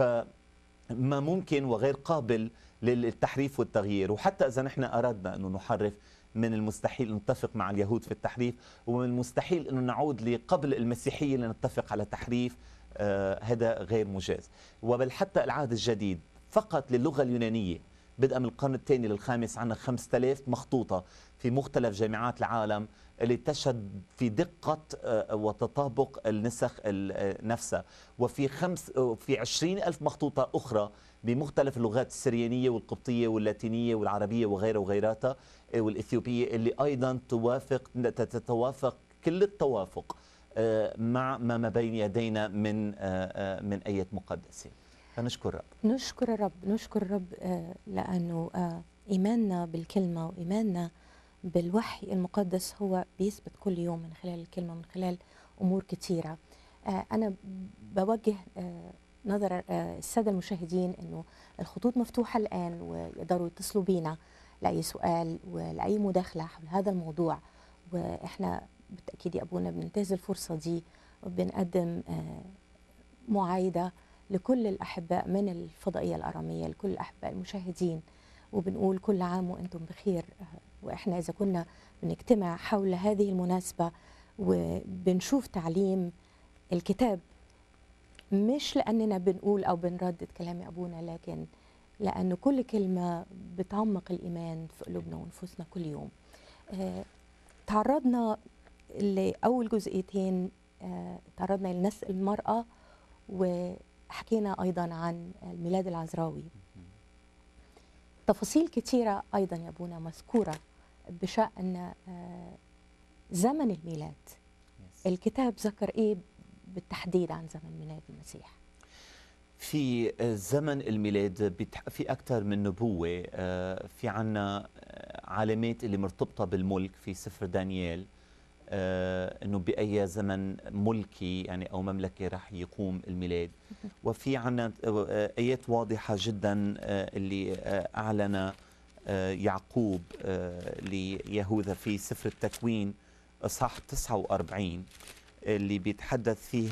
فما ممكن وغير قابل للتحريف والتغيير. وحتى إذا نحن أردنا أنه نحرف، من المستحيل نتفق مع اليهود في التحريف، ومن المستحيل أنه نعود لقبل المسيحية لنتفق على تحريف. هذا غير مجاز. وبل حتى العهد الجديد فقط للغة اليونانية بدءا من القرن الثاني للخامس عندنا 5000 مخطوطة في مختلف جامعات العالم اللي تشهد في دقة وتطابق النسخ نفسها. في 20,000 مخطوطة أخرى بمختلف اللغات السريانية والقبطية واللاتينية والعربية وغيرها وغيراتها والإثيوبية، اللي أيضا تتوافق كل التوافق مع ما بين يدينا من آيات مقدسة. فنشكر الرب.
نشكر الرب، نشكر الرب لأنه إيماننا بالكلمة وإيماننا بالوحي المقدس هو بيثبت كل يوم من خلال الكلمة، من خلال أمور كثيرة. أنا بوجه نظر السادة المشاهدين أنه الخطوط مفتوحة الآن، ويقدروا يتصلوا بينا لأي سؤال ولأي مداخلة حول هذا الموضوع. وإحنا بالتأكيد يا أبونا بننتهز الفرصة دي وبنقدم معايدة لكل الأحباء من الفضائية الأرامية، لكل الأحباء المشاهدين، وبنقول كل عام وأنتم بخير. وإحنا إذا كنا بنجتمع حول هذه المناسبة وبنشوف تعليم الكتاب، مش لأننا بنقول أو بنردد كلام أبونا، لكن لأنه كل كلمة بتعمق الإيمان في قلوبنا ونفوسنا كل يوم. تعرضنا لأول جزئيتين، تعرضنا لنسل المرأة، وحكينا أيضا عن الميلاد العذراوي. تفاصيل كثيرة أيضا يا أبونا مذكورة بشأن زمن الميلاد. الكتاب ذكر إيه بالتحديد عن زمن ميلاد المسيح؟
في زمن الميلاد في أكثر من نبوة. في عنا علامات اللي مرتبطة بالملك في سفر دانيال، انه باي زمن ملكي يعني او مملكه راح يقوم الميلاد. وفي عنا ايات واضحه جدا اللي اعلن يعقوب ليهوذا في سفر التكوين اصحاح 49 اللي بيتحدث فيه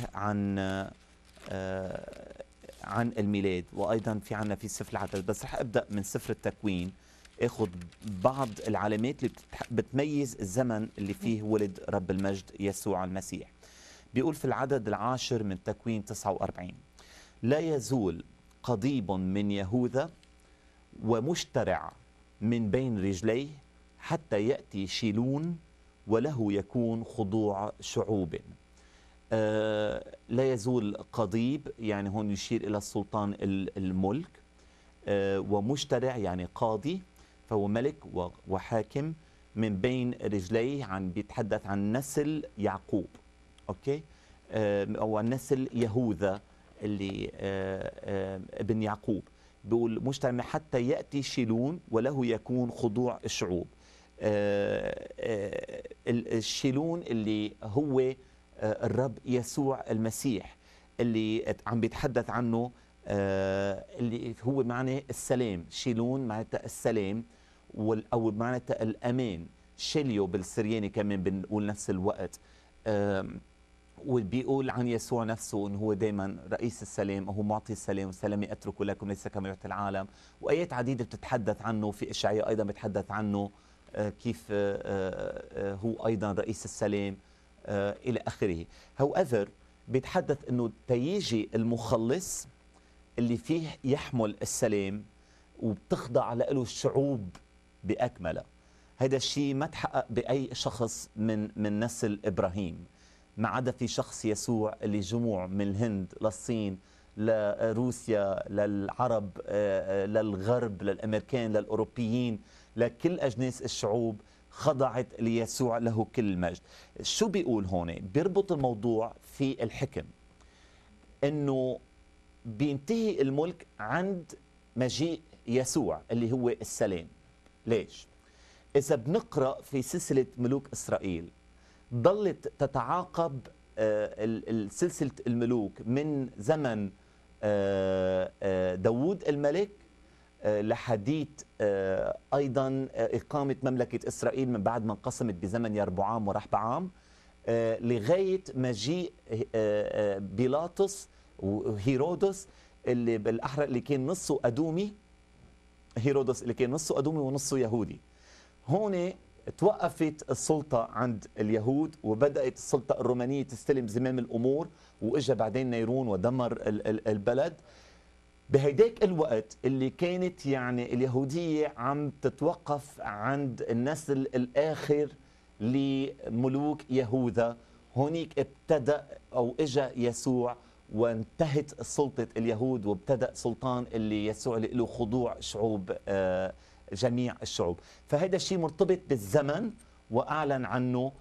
عن الميلاد. وايضا في عنا في سفر العدد، بس رح ابدا من سفر التكوين اخذ بعض العلامات اللي بتميز الزمن اللي فيه ولد رب المجد يسوع المسيح. بيقول في العدد العاشر من تكوين 49: لا يزول قضيب من يهوذا ومشترع من بين رجليه حتى يأتي شيلون وله يكون خضوع شعوب. لا يزول قضيب يعني هون يشير إلى السلطان الملك، ومشترع يعني قاضي، فهو ملك وحاكم من بين رجليه، عن بيتحدث عن نسل يعقوب، أوكي، أو نسل يهوذا اللي ابن يعقوب. بيقول مجتمع حتى يأتي شيلون وله يكون خضوع الشعوب. الشيلون اللي هو الرب يسوع المسيح اللي عم بيتحدث عنه، اللي هو معنى السلام. شيلون معناتها السلام أو معناتها الأمان. شيليو بالسرياني كمان بنقول نفس الوقت. وبيقول عن يسوع نفسه انه هو دائما رئيس السلام، وهو معطي السلام، وسلامي اترك لكم ليس كما يعطي العالم. وايات عديده بتتحدث عنه، في اشعياء ايضا بتحدث عنه كيف هو ايضا رئيس السلام الى اخره. however بيتحدث انه تيجي المخلص اللي فيه يحمل السلام وبتخضع له الشعوب باكملها. هذا الشيء ما تحقق باي شخص من نسل ابراهيم، ما عدا في شخص يسوع اللي جموع من الهند للصين لروسيا للعرب للغرب للامريكان للاوروبيين لكل اجناس الشعوب خضعت ليسوع له كل المجد. شو بيقول هون؟ بيربط الموضوع في الحكم، انه بينتهي الملك عند مجيء يسوع اللي هو السلام. ليش؟ اذا بنقرا في سلسله ملوك اسرائيل ظلت تتعاقب سلسلة الملوك من زمن داوود الملك لحديث أيضا إقامة مملكة إسرائيل من بعد ما انقسمت بزمن يربعام ورحبعام، لغاية مجيء بيلاطس وهيرودس اللي بالأحرى اللي كان نصه أدومي. هيرودس اللي كان نصه أدومي ونصه يهودي. هون توقفت السلطة عند اليهود وبدأت السلطة الرومانية تستلم زمام الأمور، وإجا بعدين نيرون ودمر البلد. بهيداك الوقت اللي كانت يعني اليهودية عم تتوقف عند النسل الآخر لملوك يهوذا، هونيك ابتدأ أو إجا يسوع وانتهت سلطة اليهود وابتدأ سلطان اللي يسوع له خضوع شعوب، جميع الشعوب. فهذا الشيء مرتبط بالزمن وأعلن عنه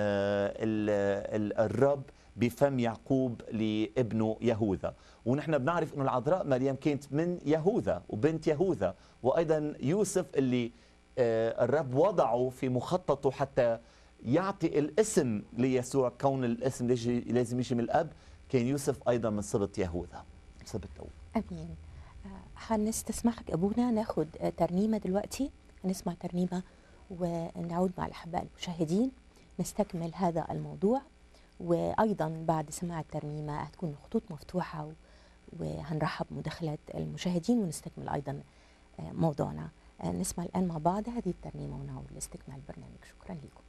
الرب بفم يعقوب لابنه يهوذا. ونحن بنعرف أنه العذراء مريم كانت من يهوذا وبنت يهوذا، وأيضا يوسف اللي الرب وضعه في مخططه حتى يعطي الاسم ليسوع، كون الاسم لازم يجي من الأب، كان يوسف أيضا من سبط يهوذا، سبط داوود.
أمين. هنستسمحك أبونا ناخد ترنيمة دلوقتي، هنسمع ترنيمة ونعود مع الأحباء المشاهدين نستكمل هذا الموضوع. وأيضا بعد سماع الترنيمة هتكون الخطوط مفتوحة وهنرحب بمداخلة المشاهدين ونستكمل أيضا موضوعنا. نسمع الآن مع بعض هذه الترنيمة ونعود لاستكمال البرنامج. شكرا لكم.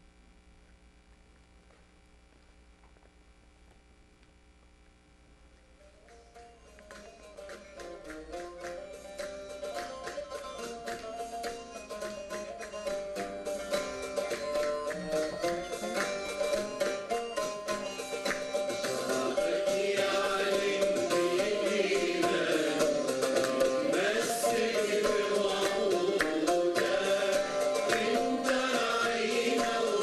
مسك بوعودك انت عين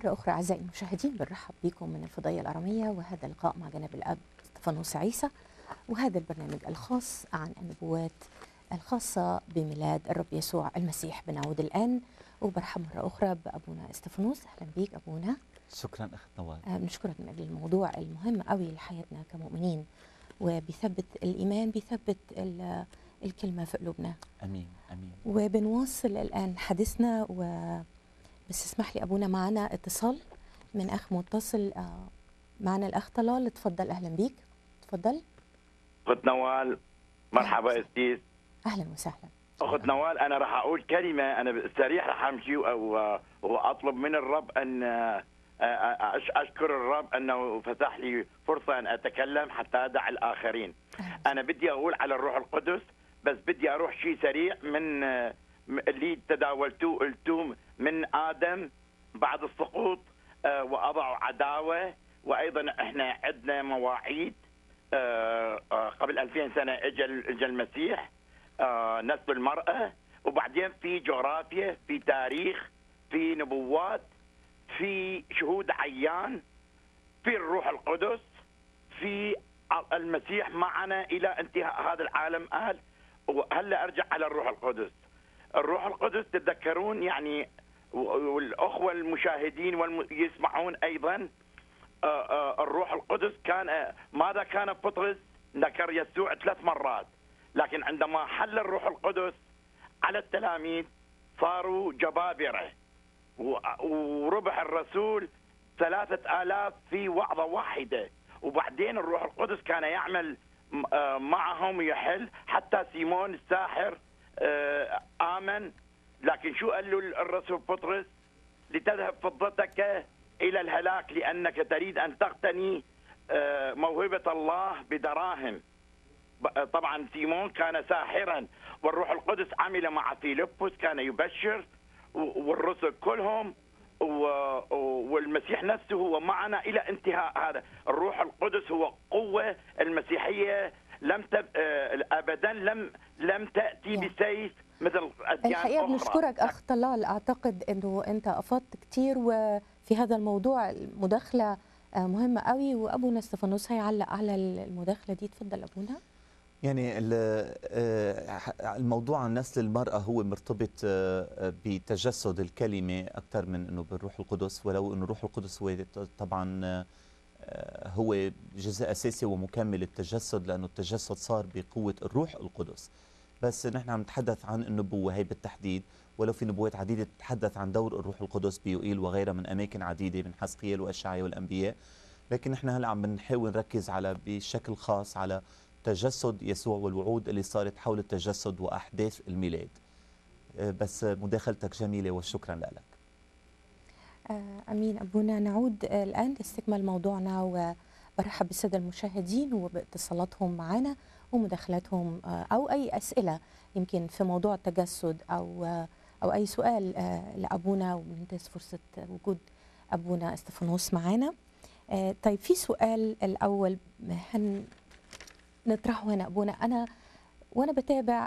مرة أخرى أعزائي المشاهدين بنرحب بكم من الفضائية الأرامية، وهذا اللقاء مع جناب الأب استفانوس عيسى، وهذا البرنامج الخاص عن النبوات الخاصة بميلاد الرب يسوع المسيح. بنعود الآن وبرحب مرة أخرى بأبونا استفانوس. أهلا بيك أبونا.
شكرا أخت نوال.
بنشكرك من أجل الموضوع المهم قوي لحياتنا كمؤمنين، وبيثبت الإيمان، بيثبت الكلمة في قلوبنا.
أمين أمين.
وبنواصل الآن حديثنا، بس اسمح لي أبونا، معنا اتصال من أخ متصل. معنا الأخ طلال، اتفضل. أهلا بيك، اتفضل.
أخت نوال، مرحبا أستيز.
أهلا وسهلا.
أخت نوال، أنا راح أقول كلمة، أنا سريع راح أمشي وأطلب من الرب أن أشكر الرب أنه فتح لي فرصة أن أتكلم حتى أدع الآخرين. أنا بدي أقول على الروح القدس، بس بدي أروح شيء سريع من اللي تداولتوه قلتوه من آدم بعد السقوط، وأضعوا عداوة، وأيضا إحنا عندنا مواعيد. قبل 2000 سنة اجى المسيح، نسل المرأة، وبعدين في جغرافيا، في تاريخ، في نبوات، في شهود عيان، في الروح القدس، في المسيح معنا إلى انتهاء هذا العالم. قال هلا أرجع على الروح القدس. الروح القدس تتذكرون يعني، والأخوة المشاهدين يسمعون أيضا، الروح القدس كان ماذا كان بطرس ذكر يسوع 3 مرات، لكن عندما حل الروح القدس على التلاميذ صاروا جبابرة، وربح الرسول 3000 في وعظة واحدة. وبعدين الروح القدس كان يعمل معهم يحل، حتى سيمون الساحر آمن. لكن شو قال له الرسول بطرس؟ لتذهب فضتك إلى الهلاك لأنك تريد أن تقتني موهبة الله بدراهم. طبعا سيمون كان ساحرا، والروح القدس عمل مع فيلبس، كان يبشر، والرسل كلهم، والمسيح نفسه هو معنا إلى انتهاء هذا. الروح القدس هو قوة المسيحية أبدا لم تأتي بسيف مثل أديان
الحقيقة
أخرى.
بنشكرك أخ طلال، أعتقد أنه أنت أفضت كتير وفي هذا الموضوع. المداخلة مهمة قوي، وأبونا استفانوس هيعلق على المداخلة دي. تفضل أبونا.
يعني الموضوع عن نسل المرأة هو مرتبط بتجسد الكلمة أكثر من أنه بالروح القدس، ولو أنه الروح القدس هو طبعا هو جزء أساسي ومكمل التجسد، لأنه التجسد صار بقوة الروح القدس. بس نحن عم نتحدث عن النبوة هي بالتحديد، ولو في نبوات عديدة تتحدث عن دور الروح القدس بيوئيل وغيرها من أماكن عديدة من حزقيال وأشعياء والأنبياء. لكن نحن هلا عم بنحاول نركز على بشكل خاص على تجسد يسوع والوعود اللي صارت حول التجسد وأحداث الميلاد. بس مداخلتك جميلة وشكرا لك.
أمين أبونا. نعود الآن لاستكمال موضوعنا، وبرحب بالسادة المشاهدين وباتصالاتهم معنا ومداخلاتهم، أو أي أسئلة يمكن في موضوع التجسد، أو أي سؤال لأبونا، وبننتهز فرصة وجود أبونا استفانوس معنا. طيب، في سؤال الأول نطرحه هنا أبونا. أنا وأنا بتابع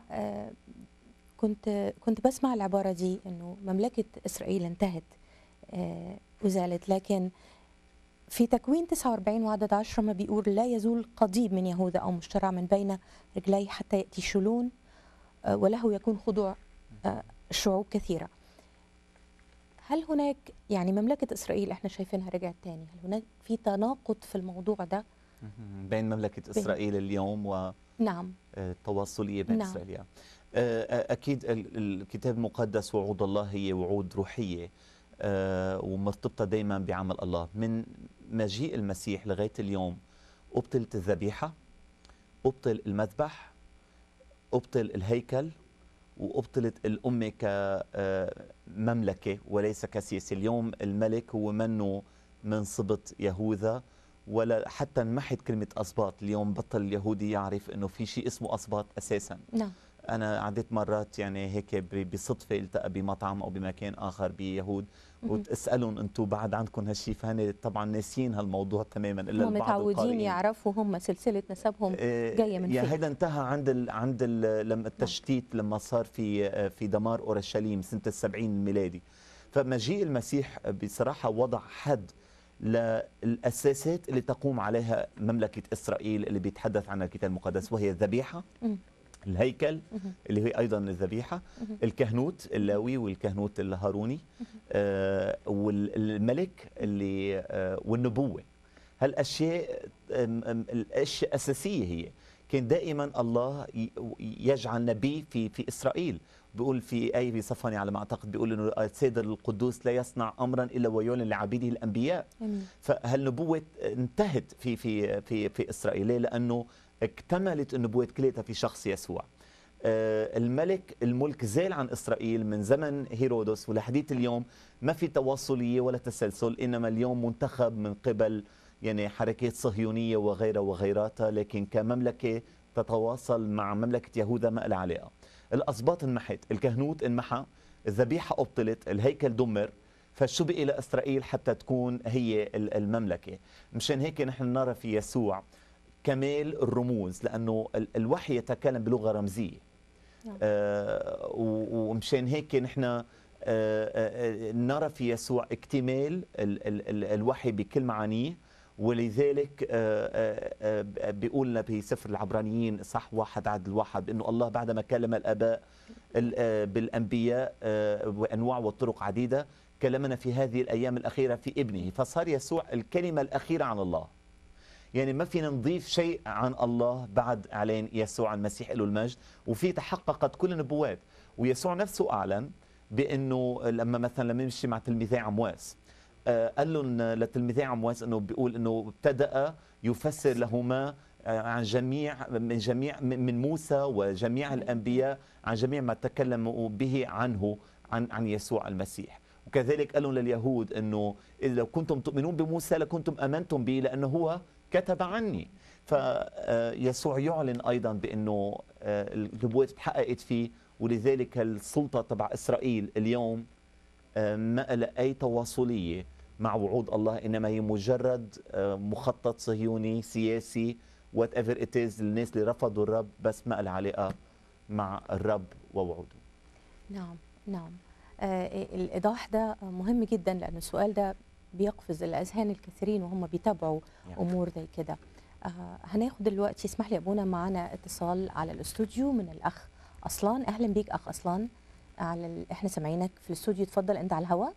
كنت بسمع العبارة دي، إنه مملكة إسرائيل انتهت وزالت، لكن في تكوين 49 وعدد 10 ما بيقول لا يزول قضيب من يهوذا أو مشترع من بين رجليه حتى يأتي شلون، وله يكون خضوع شعوب كثيرة. هل هناك يعني مملكة إسرائيل احنا شايفينها رجعت تاني؟ هل هناك في تناقض في الموضوع ده
بين مملكة إسرائيل اليوم و
نعم
التواصلية بين
نعم.
إسرائيل؟ أكيد الكتاب المقدس وعود الله هي وعود روحية، ومرتبطة دايما بعمل الله. من مجيء المسيح لغاية اليوم أبطلت الذبيحة، أبطل المذبح، أبطل الهيكل، وأبطلت الأمة كمملكة وليس كسياسة. اليوم الملك هو منه من سبط يهوذا، ولا حتى انمحت كلمة أسباط. اليوم بطل اليهودي يعرف أنه في شيء اسمه أسباط أساسا.
نعم.
أنا عدة مرات يعني هيك بصدفة التقى بمطعم أو بمكان آخر بيهود، وتسألهم أنتم بعد عندكم هالشيء، فهن طبعا ناسيين هالموضوع تماما، إلا
هم
البعض
متعودين
القارئين
يعرفوا هم سلسلة نسبهم جاية من فين.
هذا انتهى عند لما التشتيت، لما صار في دمار أورشليم سنة 70 الميلادي. فمجيء المسيح بصراحة وضع حد للأساسات اللي تقوم عليها مملكة إسرائيل اللي بيتحدث عنها الكتاب المقدس، وهي الذبيحة، الهيكل اللي هي أيضا الذبيحة، الكهنوت اللاوي والكهنوت الهاروني، والملك اللي والنبوة. هالأشياء الأشياء أساسية. هي كان دائما الله يجعل نبي في إسرائيل. بيقول في آية في صفاني على ما أعتقد، بيقول إنه السيد القدوس لا يصنع أمرا إلا ويعلن لعبيده الأنبياء. فهالنبوة انتهت في إسرائيل. ليه؟ لأنه اكتملت النبوة كلها في شخص يسوع. الملك زال عن إسرائيل من زمن هيرودس ولحديث اليوم. ما في تواصلية ولا تسلسل، إنما اليوم منتخب من قبل يعني حركات صهيونية وغيرها وغيراتها، لكن كمملكة تتواصل مع مملكة يهوذا ما لها علاقة. الأسباط انمحت، الكهنوت انمحى، الذبيحة أبطلت، الهيكل دمر. فشو بقي لإسرائيل حتى تكون هي المملكة؟ مشان هيك نحن نرى في يسوع كمال الرموز، لأنه الوحي يتكلم بلغة رمزية. ومشان هيك نحن نرى في يسوع اكتمال الوحي بكل معانيه. ولذلك بيقول لنا بسفر العبرانيين صح 1:1 انه الله بعدما كلم الاباء بالانبياء وانواع وطرق عديده، كلمنا في هذه الايام الاخيره في ابنه. فصار يسوع الكلمه الاخيره عن الله. يعني ما فينا نضيف شيء عن الله بعد اعلان يسوع المسيح له المجد، وفي تحققت كل النبوات. ويسوع نفسه اعلن بانه لما يمشي مع تلميذي عمواس، قال لهم لتلميذي عمواس انه بيقول انه ابتدأ يفسر لهما عن من موسى وجميع الانبياء عن جميع ما تكلموا به عنه عن يسوع المسيح. وكذلك قال لهم لليهود انه اذا لو كنتم تؤمنون بموسى لكنتم امنتم به لانه هو كتب عني. فيسوع يعلن ايضا بانه النبوات تحققت فيه. ولذلك السلطه تبع اسرائيل اليوم ما لها اي تواصليه مع وعود الله، انما هي مجرد مخطط صهيوني سياسي وات ايفر ات از للناس اللي رفضوا الرب، بس ما لها علاقه مع الرب ووعوده.
نعم. الايضاح ده مهم جدا، لأن السؤال ده بيقفز الأذهان الكثيرين وهم بيتابعوا أمور زي كده. هناخد دلوقتي، اسمح لي أبونا، معنا اتصال على الاستوديو من الأخ أصلان. أهلا بيك أخ أصلان، احنا سامعينك في الاستوديو. تفضل أنت على الهواء.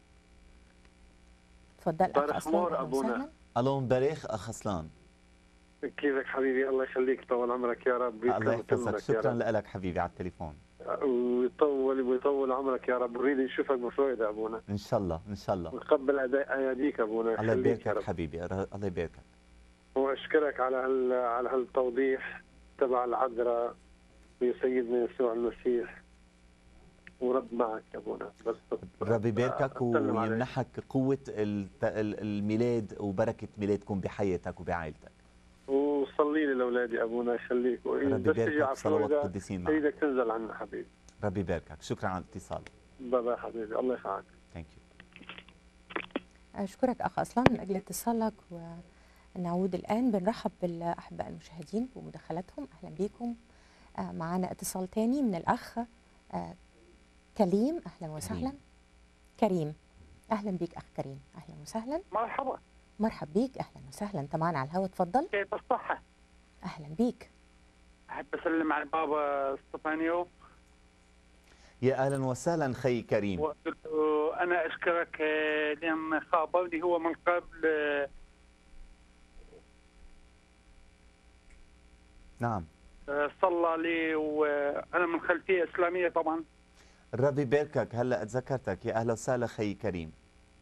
تفضل أخ أصلان.
أبونا.
ألو مبارك أخ أصلان.
كيفك حبيبي؟ الله يخليك، طول عمرك يا رب.
الله يحفظك. شكرا لك حبيبي على التليفون.
ويطول عمرك يا رب. نريد نشوفك بفائدة أبونا.
إن شاء الله إن شاء الله.
ونقبل أياديك أبونا.
الله يباركك حبيبي. الله يباركك.
وأشكرك على هالتوضيح تبع العذراء بسيدنا يسوع المسيح. ورب معك يا ابونا. بس
رب يباركك ويمنحك قوة الميلاد وبركة ميلادكم بحياتك وبعائلتك.
وصلي لي لاولادي ابونا يخليك.
رب يباركك. صلوات قديسين معك.
ايدك تنزل عنا حبيبي.
رب يباركك. شكرا على الاتصال.
باي حبيبي. الله يسعدك.
ثانك يو.
اشكرك اخ اصلا من اجل اتصالك. ونعود الان بنرحب بالاحباء المشاهدين ومداخلاتهم. اهلا بكم. معنا اتصال ثاني من الاخ كريم. اهلا وسهلا. كريم اهلا بك اخ كريم. اهلا وسهلا.
مرحبا.
مرحب بيك. اهلا وسهلا. انت معنا على الهواء. تفضل.
كيف الصحة؟
اهلا بيك.
احب اسلم على البابا ستيفانيو.
يا اهلا وسهلا خي كريم.
وانا اشكرك لان خابرني هو من قبل.
نعم.
صلى لي وانا من خلفيه اسلاميه طبعا.
الرب يباركك. هلا اتذكرتك. يا اهلا وسهلا خي كريم.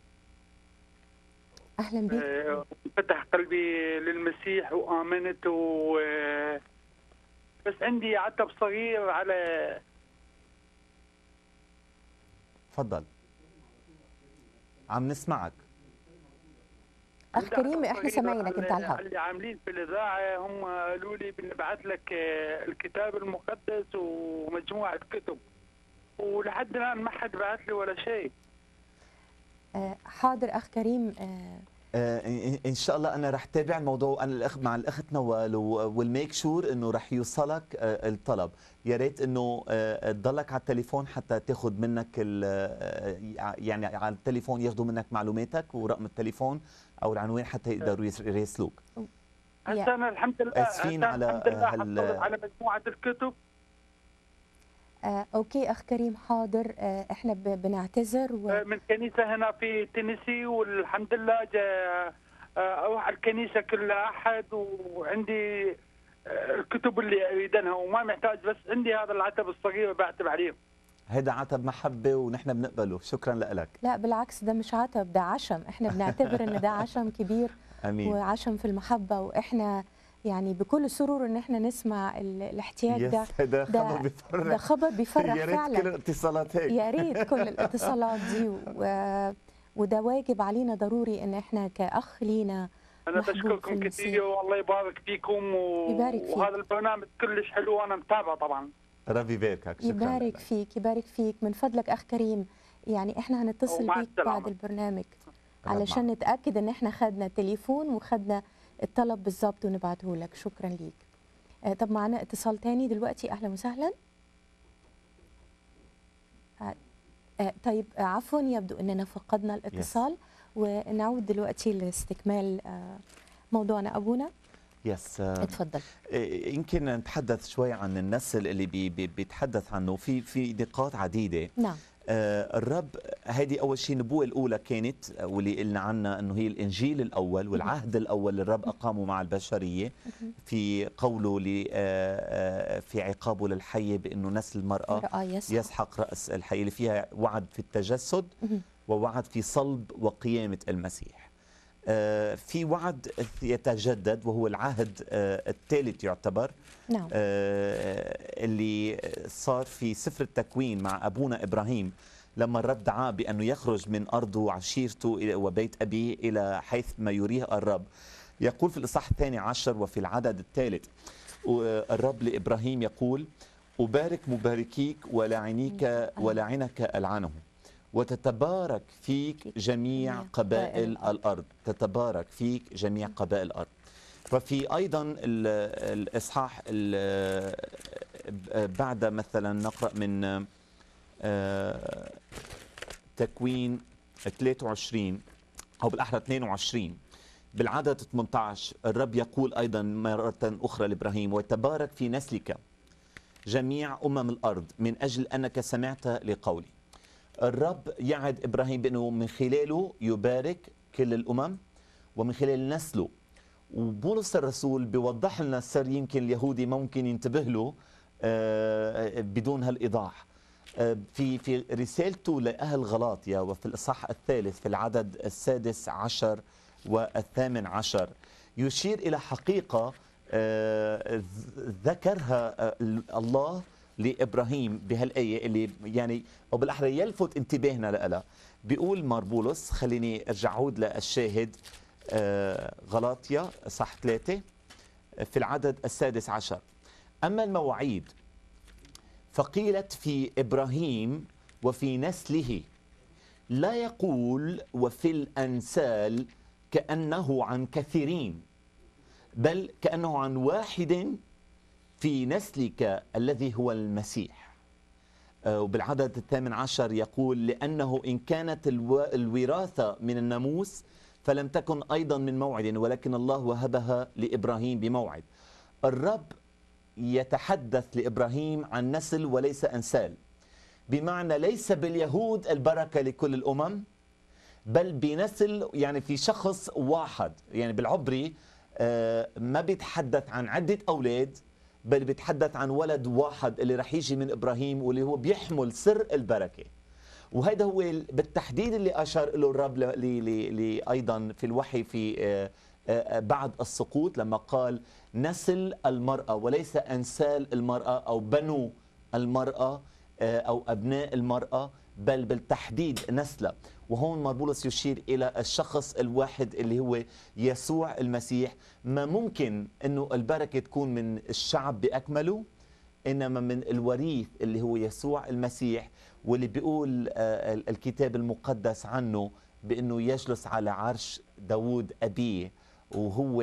اهلا بك.
فتح قلبي للمسيح وامنت بس عندي عتب صغير على.
تفضل عم نسمعك.
اخ كريم احنا سامعينك انت على الهواء.
اللي عاملين في الاذاعه هم قالوا لي بنبعث لك الكتاب المقدس ومجموعه كتب، ولحد الان ما حد بعث لي ولا شيء.
حاضر اخ كريم.
ان شاء الله انا رح تابع الموضوع. انا مع الاخت نوال والميك شور انه رح يوصلك الطلب. يا ريت انه تضلك على التليفون حتى تاخذ منك يعني على التليفون ياخذوا منك معلوماتك ورقم التليفون او العنوان حتى يقدروا يراسلوك.
هسه انا الحمد لله
اسفين على
حصلت على مجموعه الكتب.
اوكي اخ كريم، حاضر. احنا بنعتذر
من كنيسه هنا في تينيسي، والحمد لله اروح الكنيسه كل احد، وعندي الكتب اللي اريدها وما محتاج، بس عندي هذا العتب الصغير بعتب عليه.
هذا عتب محبه ونحن بنقبله. شكرا لك.
لا بالعكس، ده مش عتب، ده عشم. احنا بنعتبر ان ده عشم كبير.
امين.
وعشم في المحبه، واحنا يعني بكل سرور ان احنا نسمع الاحتياج ده.
خبر بيفرح.
ده خبر بيفرح
يا ريت
فعلا.
كل الاتصالات هيك.
يا ريت كل الاتصالات دي وده واجب علينا ضروري ان احنا كاخ لينا.
انا بشكركم كثير والله يبارك فيكم
يبارك فيك.
وهذا البرنامج كلش حلو وانا متابعه طبعا.
ربي يباركك. شكرا
يبارك
لك.
فيك، يبارك فيك. من فضلك اخ كريم، يعني احنا هنتصل بيك بعد البرنامج علشان نتاكد ان احنا خدنا التليفون وخدنا الطلب بالظبط ونبعته لك. شكرا ليك. طب معنا اتصال تاني دلوقتي. اهلا وسهلا. طيب عفوا، يبدو اننا فقدنا الاتصال. ونعود دلوقتي لاستكمال موضوعنا. ابونا اتفضل.
يمكن نتحدث شوي عن النسل اللي بيتحدث عنه في نقاط عديده.
نعم.
الرب هذه اول شيء النبوه الاولى كانت، واللي قلنا عنها انه هي الانجيل الاول والعهد الاول اللي الرب اقامه مع البشريه، في قوله في عقابه للحيه بانه نسل المراه يسحق راس الحيه، اللي فيها وعد في التجسد ووعد في صلب وقيامه المسيح. في وعد يتجدد وهو العهد الثالث يعتبر.
نعم.
اللي صار في سفر التكوين مع أبونا إبراهيم، لما الرب دعاه بأنه يخرج من أرضه وعشيرته وبيت أبيه إلى حيث ما يريه الرب. يقول في الإصحاح 12 وفي العدد الثالث، الرب لإبراهيم يقول: أبارك مباركيك ولعنك ألعنه، وتتبارك فيك جميع قبائل الأرض. تتبارك فيك جميع قبائل الأرض. ففي أيضا الإصحاح بعد مثلا نقرأ من تكوين 23 أو بالأحرى 22 بالعدد 18، الرب يقول أيضا مرة أخرى لإبراهيم: وتبارك في نسلك جميع الأرض من أجل أنك سمعت لقولي. الرب يعد إبراهيم بأنه من خلاله يبارك كل الأمم ومن خلال نسله. وبولس الرسول بيوضح لنا السر، يمكن اليهودي ممكن ينتبه له بدون هالإيضاح. في رسالته لأهل غلاطيا وفي الإصحاح الثالث في العدد 16 و18 يشير إلى حقيقة ذكرها الله لإبراهيم بهالآية اللي يعني أو بالأحرى يلفت انتباهنا لها. بيقول مار بولس، خليني أرجع عود للشاهد، غلاطيا صح 3 في العدد 16: أما المواعيد فقيلت في إبراهيم وفي نسله، لا يقول وفي الأنسال كأنه عن كثيرين، بل كأنه عن واحد في نسلك الذي هو المسيح. وبالعدد 18 يقول: لأنه إن كانت الوراثة من الناموس فلم تكن أيضا من موعد، ولكن الله وهبها لإبراهيم بموعد. الرب يتحدث لإبراهيم عن نسل وليس أنسال، بمعنى ليس باليهود البركة لكل الأمم، بل بنسل، يعني في شخص واحد. يعني بالعبري ما بيتحدث عن عدة أولاد، بل بيتحدث عن ولد واحد اللي رح يجي من إبراهيم، واللي هو بيحمل سر البركة. وهذا هو بالتحديد اللي أشار له الرب أيضا في الوحي في بعد السقوط، لما قال نسل المرأة وليس أنسال المرأة أو بنو المرأة أو أبناء المرأة، بل بالتحديد نسله. وهون مار بولس يشير إلى الشخص الواحد اللي هو يسوع المسيح. ما ممكن أنه البركة تكون من الشعب بأكمله، إنما من الوريث اللي هو يسوع المسيح، واللي بيقول الكتاب المقدس عنه بأنه يجلس على عرش داود أبيه، وهو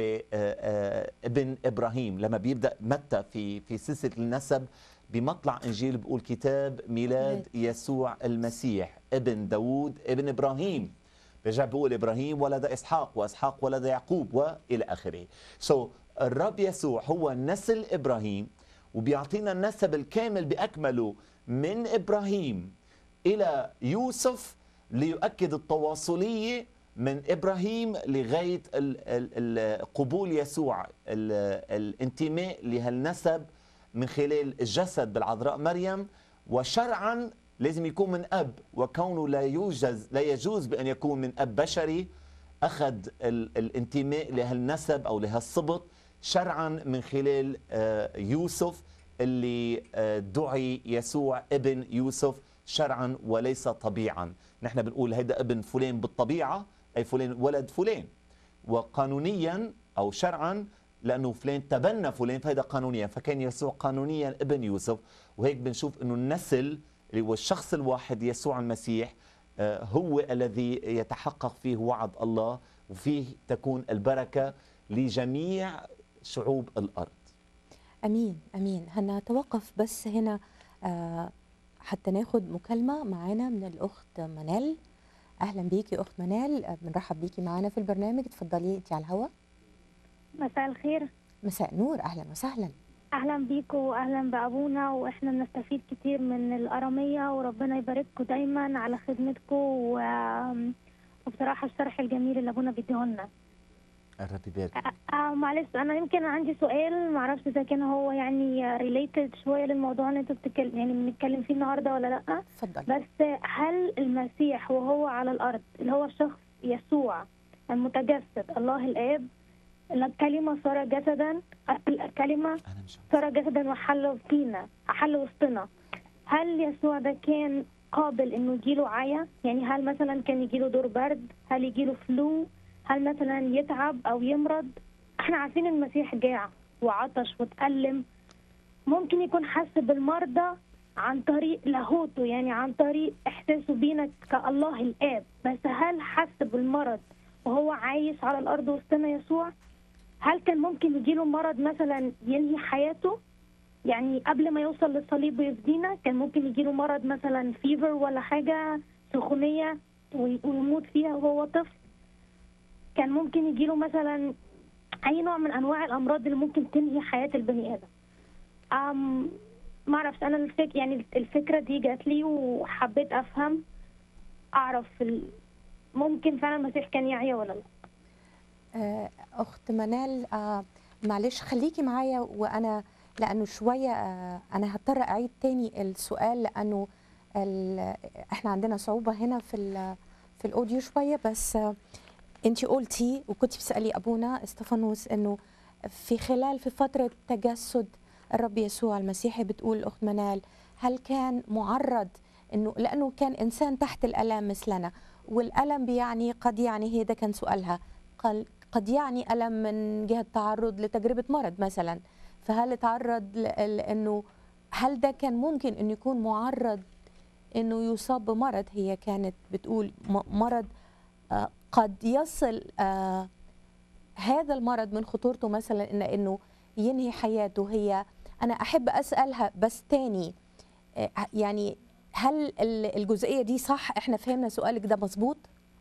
ابن إبراهيم. لما بيبدأ متى في سلسلة النسب بمطلع إنجيل بيقول كتاب ميلاد يسوع المسيح ابن داود ابن إبراهيم. بيرجع بيقول إبراهيم ولد إسحاق، وإسحاق ولد يعقوب، وإلى آخره. الرب يسوع هو نسل إبراهيم، وبيعطينا النسب الكامل بأكمله من إبراهيم إلى يوسف، ليؤكد التواصلية من إبراهيم لغاية قبول يسوع، الانتماء لهالنسب من خلال الجسد بالعذراء مريم. وشرعا لازم يكون من أب، وكونه لا يجوز بأن يكون من أب بشري، أخذ الانتماء لهالنسب أو لهالصبط شرعا من خلال يوسف، اللي دعي يسوع ابن يوسف شرعا وليس طبيعا. نحن بنقول هيدا ابن فلان بالطبيعة، أي فلان ولد فلان، وقانونيا أو شرعا لأنه فلان تبنى فلان، فهيدا قانونيا. فكان يسوع قانونيا ابن يوسف. وهيك بنشوف أنه النسل اللي هو الشخص الواحد يسوع المسيح هو الذي يتحقق فيه وعد الله، وفيه تكون البركة لجميع شعوب الأرض.
أمين أمين. هنتوقف بس هنا حتى ناخد مكالمة معانا من الأخت منال. أهلا بيكي أخت منال، بنرحب بيكي معانا في البرنامج. تفضلي أنت على الهواء.
مساء الخير.
مساء نور، أهلا وسهلا.
أهلا بيكم وأهلا بأبونا، وإحنا بنستفيد كتير من الأرامية، وربنا يبارككم دايما على خدمتكم وبصراحة الشرح الجميل اللي أبونا بيديهولنا.
الرب يبارك.
معلش أنا يمكن عندي سؤال، معرفش إذا كان هو يعني ريليتد شوية للموضوع اللي أنتوا يعني بنتكلم فيه النهارده ولا لأ.
اتفضل.
بس هل المسيح وهو على الأرض اللي هو الشخص يسوع المتجسد الله الآب، الكلمة صار جسدا، الكلمة صار جسدا وحل فينا، حل وسطنا، هل يسوع ده كان قابل انه يجيله عيا؟ يعني هل مثلا كان يجيله دور برد؟ هل يجيله فلو؟ هل مثلا يتعب او يمرض؟ احنا عارفين المسيح جاع وعطش وتألم، ممكن يكون حس بالمرضى عن طريق لاهوته، يعني عن طريق احساسه بينا كالله الآب، بس هل حس بالمرض وهو عايش على الارض وسطنا يسوع؟ هل كان ممكن يجيله مرض مثلا ينهي حياته؟ يعني قبل ما يوصل للصليب ويفدينا كان ممكن يجيله مرض مثلا فيفر ولا حاجة سخونية ويموت فيها وهو طفل؟ كان ممكن يجيله مثلا أي نوع من أنواع الأمراض اللي ممكن تنهي حياة البني آدم. ما أعرفش أنا يعني الفكرة دي جات لي وحبيت أفهم، أعرف ممكن فعلا المسيح كان يعيا ولا لا.
أخت منال، معلش خليكي معايا، وأنا لأنه شوية أنا هضطر أعيد تاني السؤال، لأنه إحنا عندنا صعوبة هنا في الأوديو شوية. بس أنتي قلتي وكنتي بتسألي أبونا استفانوس إنه في فترة تجسد الرب يسوع المسيحي، بتقول الأخت منال هل كان معرض إنه لأنه كان إنسان تحت الألم مثلنا، والألم بيعني قد يعني، هي ده كان سؤالها، قد يعني ألم من جهة تعرض لتجربة مرض مثلا، فهل تعرض لأنه هل ده كان ممكن أنه يكون معرض أنه يصاب بمرض؟ هي كانت بتقول مرض قد يصل هذا المرض من خطورته مثلا أنه ينهي حياته. هي أنا أحب أسألها بس تاني، يعني هل الجزئية دي صح؟ إحنا فهمنا سؤالك ده مظبوط؟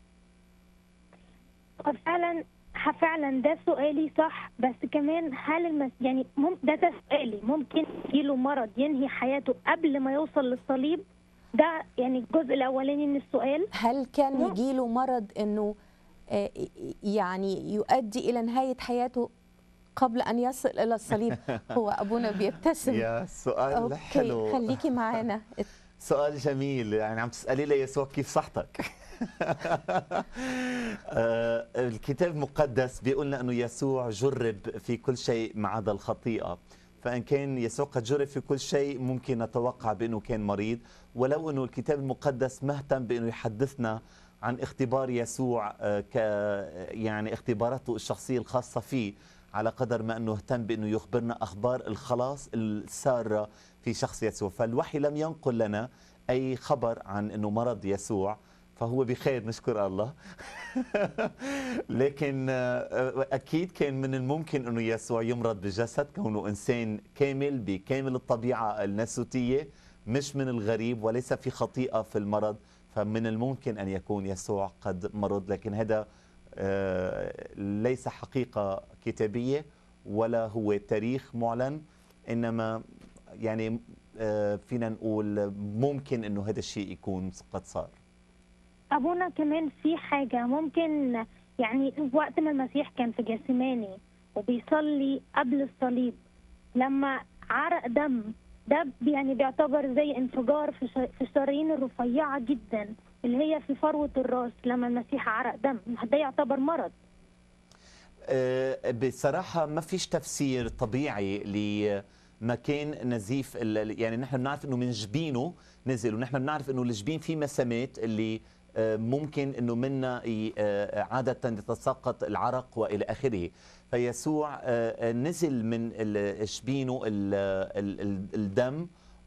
فعلا ده سؤالي صح، بس كمان هل يعني ده سؤالي، ممكن يجيله مرض ينهي حياته قبل ما يوصل للصليب؟ ده يعني الجزء الاولاني من السؤال.
هل كان يجيله مرض انه يعني يؤدي الى نهاية حياته قبل ان يصل الى الصليب؟ هو ابونا بيبتسم.
يا سؤال حلو،
خليكي معانا.
سؤال جميل، يعني عم تسألي لي يسوع كيف صحتك. الكتاب المقدس بيقول لنا أنه يسوع جرب في كل شيء ما عدا الخطيئة، فإن كان يسوع قد جرب في كل شيء ممكن نتوقع بأنه كان مريض، ولو أنه الكتاب المقدس مهتم بأنه يحدثنا عن اختبار يسوع يعني اختباراته الشخصية الخاصة فيه، على قدر ما أنه اهتم بأنه يخبرنا أخبار الخلاص السارة في شخص يسوع. فالوحي لم ينقل لنا أي خبر عن أنه مرض يسوع، فهو بخير نشكر الله. لكن أكيد كان من الممكن أنه يسوع يمرض بجسد كونه إنسان كامل بكامل الطبيعة الناسوتية، مش من الغريب وليس في خطيئة في المرض، فمن الممكن أن يكون يسوع قد مرض. لكن هذا ليس حقيقة كتابية ولا هو تاريخ معلن، إنما يعني فينا نقول ممكن أنه هذا الشيء يكون قد صار.
أبونا كمان في حاجة ممكن، يعني وقت ما المسيح كان في جثماني وبيصلي قبل الصليب لما عرق دم، ده يعني بيعتبر زي انفجار في الشرايين الرفيعة جدا اللي هي في فروة الراس. لما المسيح عرق دم ده يعتبر مرض.
بصراحة ما فيش تفسير طبيعي لمكان نزيف. يعني نحن بنعرف انه من جبينه نزل، ونحن بنعرف انه الجبين فيه مسامات اللي ممكن انه منا عادة يتساقط العرق والى اخره. فيسوع نزل من جبينه الدم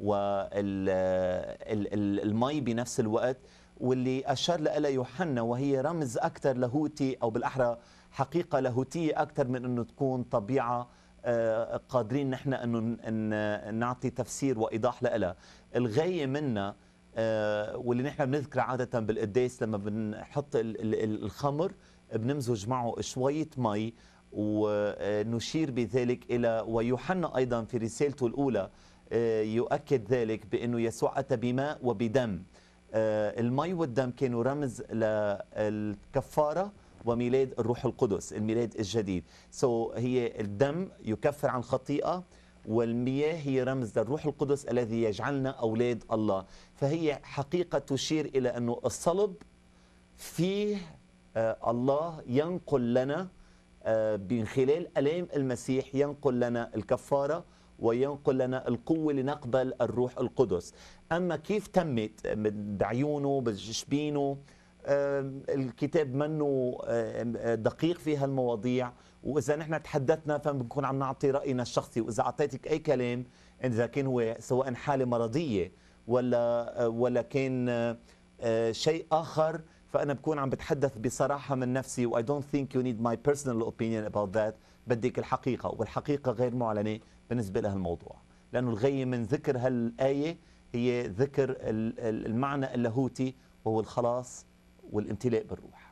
والمي بنفس الوقت، واللي اشار لها يوحنا، وهي رمز اكثر لاهوتي، او بالاحرى حقيقه لاهوتيه اكثر من انه تكون طبيعه قادرين نحن انه نعطي تفسير وايضاح لها. الغايه منا واللي نحن بنذكر عاده بالقداس لما بنحط الخمر بنمزج معه شويه مي ونشير بذلك الى، ويوحنا ايضا في رسالته الاولى يؤكد ذلك بانه يسوع اتى بماء وبدم. المي والدم كانوا رمز للكفاره وميلاد الروح القدس، الميلاد الجديد. هي الدم يكفر عن خطيئة، والمياه هي رمز للروح القدس الذي يجعلنا أولاد الله. فهي حقيقة تشير إلى أنه الصلب فيه الله ينقل لنا من خلال آلام المسيح، ينقل لنا الكفارة وينقل لنا القوة لنقبل الروح القدس. أما كيف تمت بعيونه بجبينه، الكتاب منه دقيق في هالمواضيع، وإذا نحن تحدثنا فبنكون عم نعطي رأينا الشخصي. وإذا أعطيتك أي كلام إذا كان هو سواء حالة مرضية ولا كان شيء آخر، فأنا بكون عم بتحدث بصراحة من نفسي. و I don't think you need my personal opinion about that. بدك الحقيقة، والحقيقة غير معلنة بالنسبة لها الموضوع، لأنه الغاية من ذكر هالآية هي ذكر المعنى اللاهوتي، وهو الخلاص والامتلاء بالروح.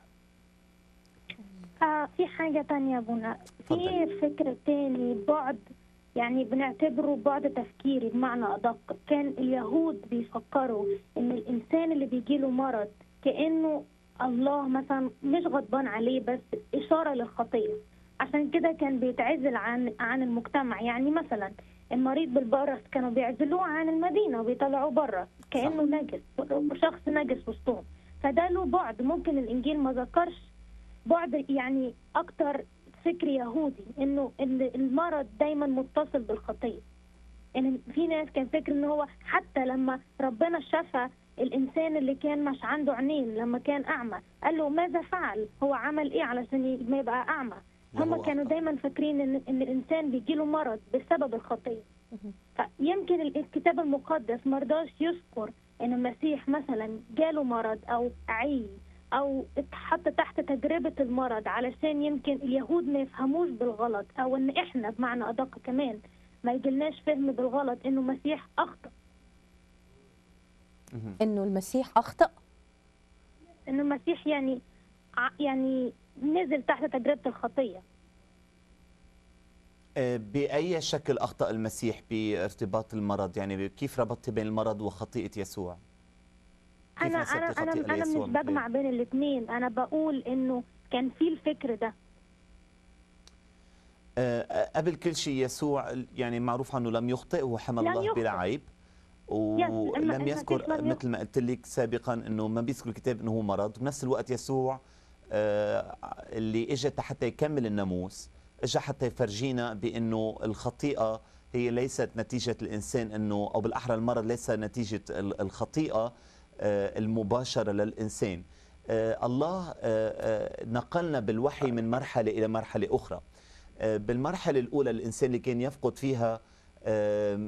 في حاجة تانية أبونا، في فكر تاني، بعد يعني بنعتبره بعد تفكيري بمعنى أدق. كان اليهود بيفكروا إن الإنسان اللي بيجيله مرض كأنه الله مثلا مش غضبان عليه، بس إشارة للخطية، عشان كده كان بيتعزل عن المجتمع. يعني مثلا المريض بالبرص كانوا بيعزلوه عن المدينة وبيطلعوه بره كأنه نجس، شخص نجس وسطهم. فده له بعد ممكن الإنجيل ما ذكرش، بعد يعني أكتر فكر يهودي إنه المرض دايما متصل بالخطية. يعني في ناس كان فكر إنه هو حتى لما ربنا شفى الإنسان اللي كان مش عنده عينين لما كان أعمى، قال له ماذا فعل؟ هو عمل إيه علشان ما يبقى أعمى؟ هم كانوا دايما فاكرين إن الإنسان بيجيله مرض بسبب الخطية. فيمكن الكتاب المقدس مرضاش يذكر إن المسيح مثلا جاله مرض أو عي أو اتحط تحت تجربة المرض، علشان يمكن اليهود ما يفهموش بالغلط، أو إن إحنا بمعنى أدق كمان ما يجيلناش فهم بالغلط إنه المسيح أخطأ.
إنه المسيح أخطأ؟
إنه المسيح يعني نزل تحت تجربة الخطية.
بأي شكل أخطأ المسيح بارتباط المرض؟ يعني كيف ربطت بين المرض وخطيئة يسوع؟
أنا مش بجمع بين الاثنين، أنا بقول إنه كان في الفكر ده.
قبل كل شيء يسوع يعني معروف عنه لم يخطئ، هو حمل الله بلا عيب، ولم يذكر مثل ما قلت لك سابقا انه ما بيذكر الكتاب انه هو مرض. بنفس الوقت يسوع اللي اجى حتى يكمل الناموس، اجى حتى يفرجينا بانه الخطيئه هي ليست نتيجه الانسان، انه او بالاحرى المرض ليس نتيجه الخطيئه المباشره للانسان. الله نقلنا بالوحي من مرحله الى مرحله اخرى. بالمرحله الاولى الانسان اللي كان يفقد فيها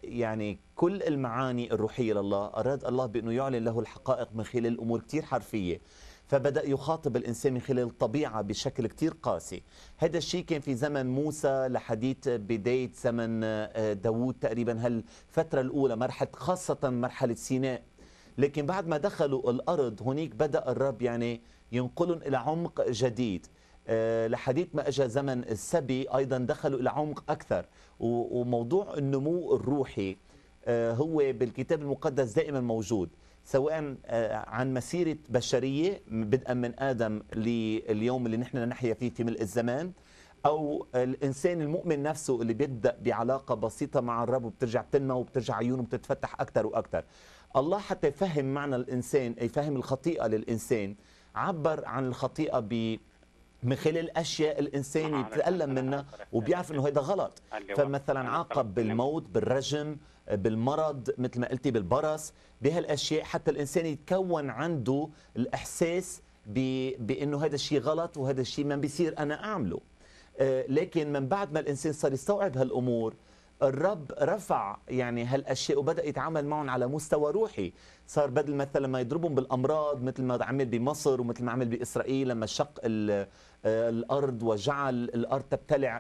يعني كل المعاني الروحية لله أراد الله بأنه يعلن له الحقائق من خلال الأمور كتير حرفية، فبدأ يخاطب الإنسان من خلال الطبيعة بشكل كتير قاسي. هذا الشيء كان في زمن موسى لحديث بداية زمن داوود تقريبا، هالفترة الأولى مرحلة، خاصة مرحلة سيناء. لكن بعد ما دخلوا الأرض هناك بدأ الرب يعني ينقلهم إلى عمق جديد. لحديث ما أجى زمن السبي أيضا دخلوا إلى عمق أكثر. وموضوع النمو الروحي هو بالكتاب المقدس دائما موجود، سواء عن مسيرة بشرية بدءا من آدم لليوم اللي نحن نحيا فيه في ملء الزمان، أو الإنسان المؤمن نفسه اللي بيبدأ بعلاقة بسيطة مع الرب وبترجع تنمى وبترجع عيونه بتتفتح أكثر وأكثر. الله حتى يفهم معنى الإنسان، يفهم الخطيئة للإنسان، عبر عن الخطيئة من خلال أشياء الإنسان يتألم منها وبيعرف أنه هذا غلط. فمثلا عاقب بالموت، بالرجم، بالمرض، مثل ما قلتي بالبرص، بهالأشياء حتى الإنسان يتكون عنده الإحساس بأنه هذا الشيء غلط وهذا الشيء ما بيصير أنا أعمله. لكن من بعد ما الإنسان صار يستوعب هالأمور، الرب رفع يعني هالاشياء وبدا يتعامل معهم على مستوى روحي. صار بدل مثلا ما يضربهم بالامراض مثل ما عمل بمصر ومثل ما عمل باسرائيل لما شق الارض وجعل الارض تبتلع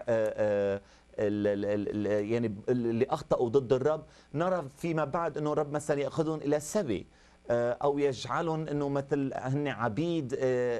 يعني اللي اخطاوا ضد الرب، نرى فيما بعد انه الرب مثلا ياخذهم الى السبي او يجعلهم انه مثل هن عبيد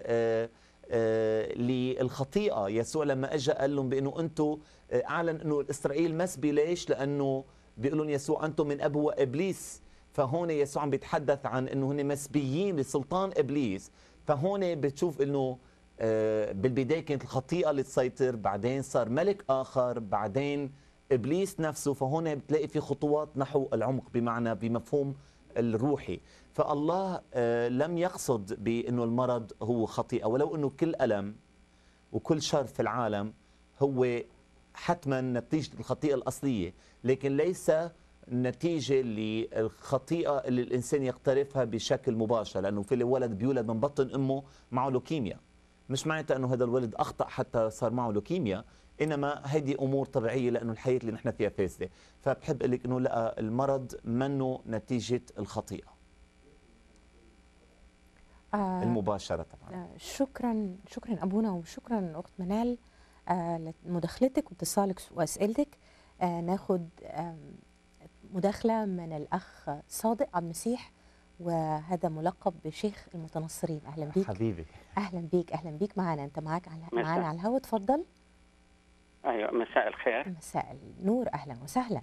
للخطيئة. يسوع لما اجى قال لهم بانه انتم، اعلن انه اسرائيل مسبي. ليش؟ لانه بيقول لهم يسوع انتم من ابو ابليس. فهون يسوع عم بيتحدث عن انه هن مسبيين لسلطان ابليس. فهون بتشوف انه بالبدايه كانت الخطيئه اللي تسيطر، بعدين صار ملك اخر، بعدين ابليس نفسه. فهون بتلاقي في خطوات نحو العمق بمعنى بمفهوم الروحي. فالله لم يقصد بأنه المرض هو خطيئة، ولو أنه كل ألم وكل شر في العالم هو حتما نتيجة الخطيئة الأصلية، لكن ليس نتيجة للخطيئة اللي الإنسان يقترفها بشكل مباشر. لأنه في ولد بيولد من بطن أمه معه لوكيميا، مش معناتها أنه هذا الولد أخطأ حتى صار معه لوكيميا، إنما هذه أمور طبيعية لأنه الحياة اللي نحن فيها فاسدة. فبحب أقول لك أنه لا، المرض منه نتيجة الخطيئة المباشرة طبعا.
شكرا أبونا، وشكرا أخت منال لمداخلتك واتصالك وأسئلتك. ناخد مداخلة من الأخ صادق عبد المسيح، وهذا ملقب بشيخ المتنصرين. أهلا بيك
حبيبي.
أهلا بيك معنا. أنت معنا على الهواء، تفضل.
أيوة، مساء الخير.
مساء النور، أهلا وسهلا.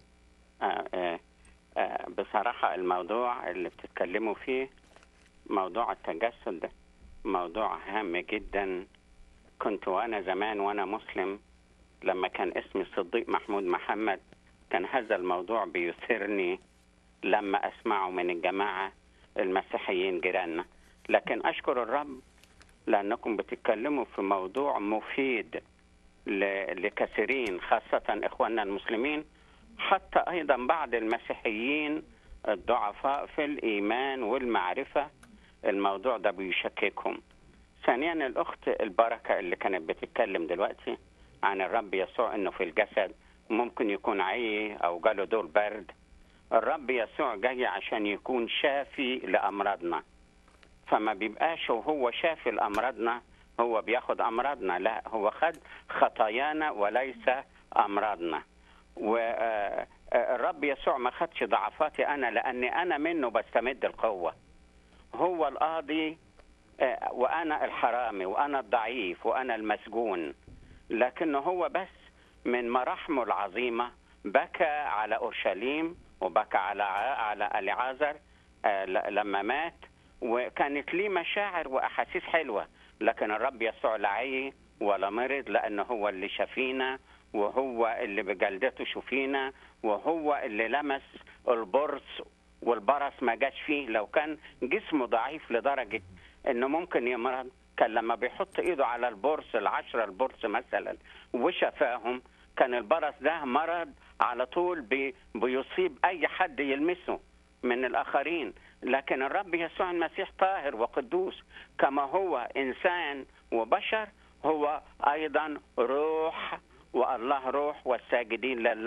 بصراحة الموضوع اللي بتتكلموا فيه، موضوع التجسد ده موضوع هام جدا. كنت وأنا زمان وأنا مسلم لما كان اسمي الصديق محمود محمد، كان هذا الموضوع بيثيرني لما أسمعه من الجماعة المسيحيين جيراننا. لكن أشكر الرب لأنكم بتتكلموا في موضوع مفيد لكثيرين، خاصة إخواننا المسلمين، حتى أيضا بعض المسيحيين الضعفاء في الإيمان والمعرفة. الموضوع ده بيشككهم. ثانيا، الأخت البركة اللي كانت بتتكلم دلوقتي عن الرب يسوع إنه في الجسد ممكن يكون عي أو جاله دور برد. الرب يسوع جاي عشان يكون شافي لأمراضنا، فما بيبقاش وهو شافي لأمراضنا هو بياخد أمراضنا، لا، هو خد خطايانا وليس أمراضنا. والرب يسوع ما خدش ضعفاتي أنا، لأني أنا منه بستمد القوة. هو القاضي وأنا الحرامي وأنا الضعيف وأنا المسجون، لكنه هو بس من مراحمه العظيمة بكى على أورشليم وبكى على اليعازر لما مات، وكانت لي مشاعر وأحاسيس حلوة. لكن الرب يسوع لا عي ولا مرض، لأنه هو اللي شفينا، وهو اللي بجلدته شفينا، وهو اللي لمس البرص والبرص ما جاش فيه. لو كان جسمه ضعيف لدرجة انه ممكن يمرض، كان لما بيحط ايده على البرص 10 البرص مثلا وشفاهم، كان البرص ده مرض على طول بيصيب اي حد يلمسه من الاخرين. لكن الرب يسوع المسيح طاهر وقدوس، كما هو انسان وبشر هو ايضا روح، والله روح والساجدين لله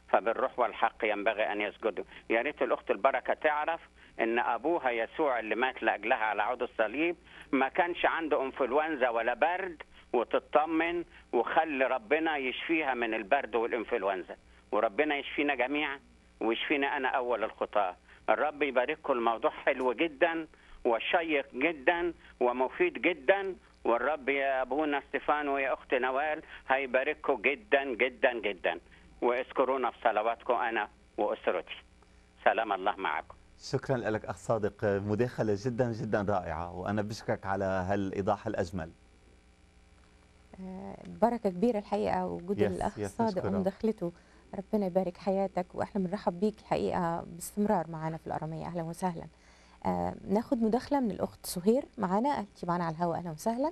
فبالروح والحق ينبغي أن يسجدوا. يا ريت الأخت البركة تعرف إن أبوها يسوع اللي مات لأجلها على عود الصليب ما كانش عنده إنفلونزا ولا برد، وتطمن وخلي ربنا يشفيها من البرد والإنفلونزا، وربنا يشفينا جميعا ويشفينا أنا أول الخطاة. الرب يبارككم. الموضوع حلو جدا وشيق جدا ومفيد جدا، والرب يا أبونا ستيفان ويا أخت نوال هيبارككم جدا جدا جدا، واذكرونا في صلواتكم أنا وأسرتي. سلام الله معكم.
شكرا لك أخ صادق، مداخلة جدا جدا رائعة، وأنا بشكرك على هالإيضاح الأجمل.
بركة كبيرة الحقيقة وجود الأخ صادق ومداخلته. ربنا يبارك حياتك، وإحنا بنرحب بيك الحقيقة باستمرار معنا في الأرامية. أهلا وسهلا. ناخد مداخلة من الأخت سهير معنا. أنت معنا على الهواء. أهلا وسهلا.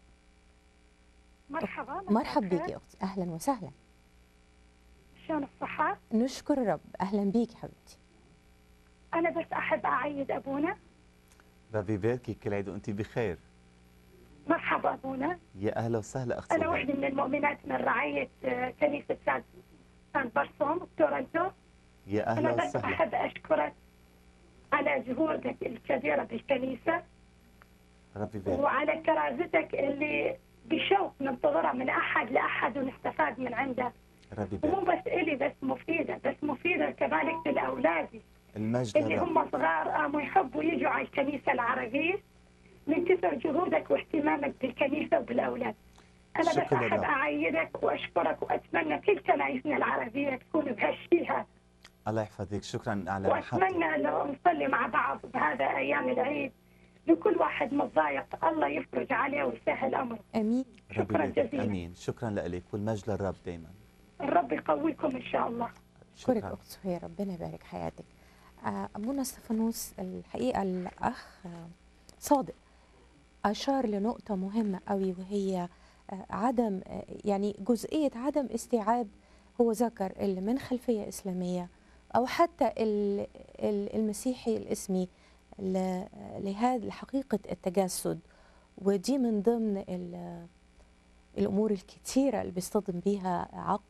مرحبا بيك يا أختي. أهلا وسهلا.
شلون الصحة؟
نشكر الرب. أهلا بيك حبيبتي.
أنا بس أحب أعيد أبونا.
ربي يباركك، كل عيد وأنت بخير.
مرحبا أبونا.
يا أهلا وسهلا أختي.
أنا واحدة من المؤمنات من رعاية كنيسة سان برسوم تورنتو.
يا أهلا
أنا
وسهلا.
بس أحب أشكرك على جهودك الكبيرة بالكنيسة،
ربي يبارك،
وعلى كرازتك اللي بشوق ننتظرها من أحد لأحد ونستفاد من عنده.
ربي يبارك.
ومو بس إلي بس مفيدة كذلك لأولادي
المجد
اللي هم صغار قاموا يحبوا يجوا على الكنيسة العربية من كثر جهودك واهتمامك بالكنيسة وبالأولاد. أنا بس أحب أعيدك وأشكرك، وأتمنى كل كنايسنا العربية تكون بهالشيء.
الله يحفظك. شكرا على
وأتمنى لو نصلي مع بعض بهذا أيام العيد لكل واحد متضايق الله يفرج عليه ويسهل أمره.
أمين.
شكرا جزيلا.
أمين. شكرا لك، والمجد للرب دائما.
الرب يقويكم إن شاء الله.
أشكرك أخت سهير، ربنا يبارك حياتك. أبونا استفانوس، الحقيقة الأخ صادق أشار لنقطة مهمة قوي، وهي عدم يعني جزئية عدم استيعاب. هو ذكر اللي من خلفية إسلامية أو حتى المسيحي الإسمي لحقيقة التجسد، ودي من ضمن الأمور الكثيرة اللي بيصطدم بيها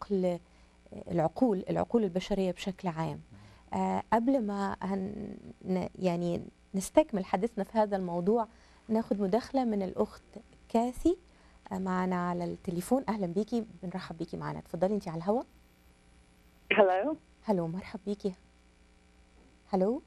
العقول البشرية بشكل عام. قبل ما يعني نستكمل حديثنا في هذا الموضوع، ناخد مداخلة من الأخت كاثي معنا على التليفون. أهلا بيكي، بنرحب بيكي معنا. تفضلي أنت على الهواء. هلو مرحب بيكي. هلو.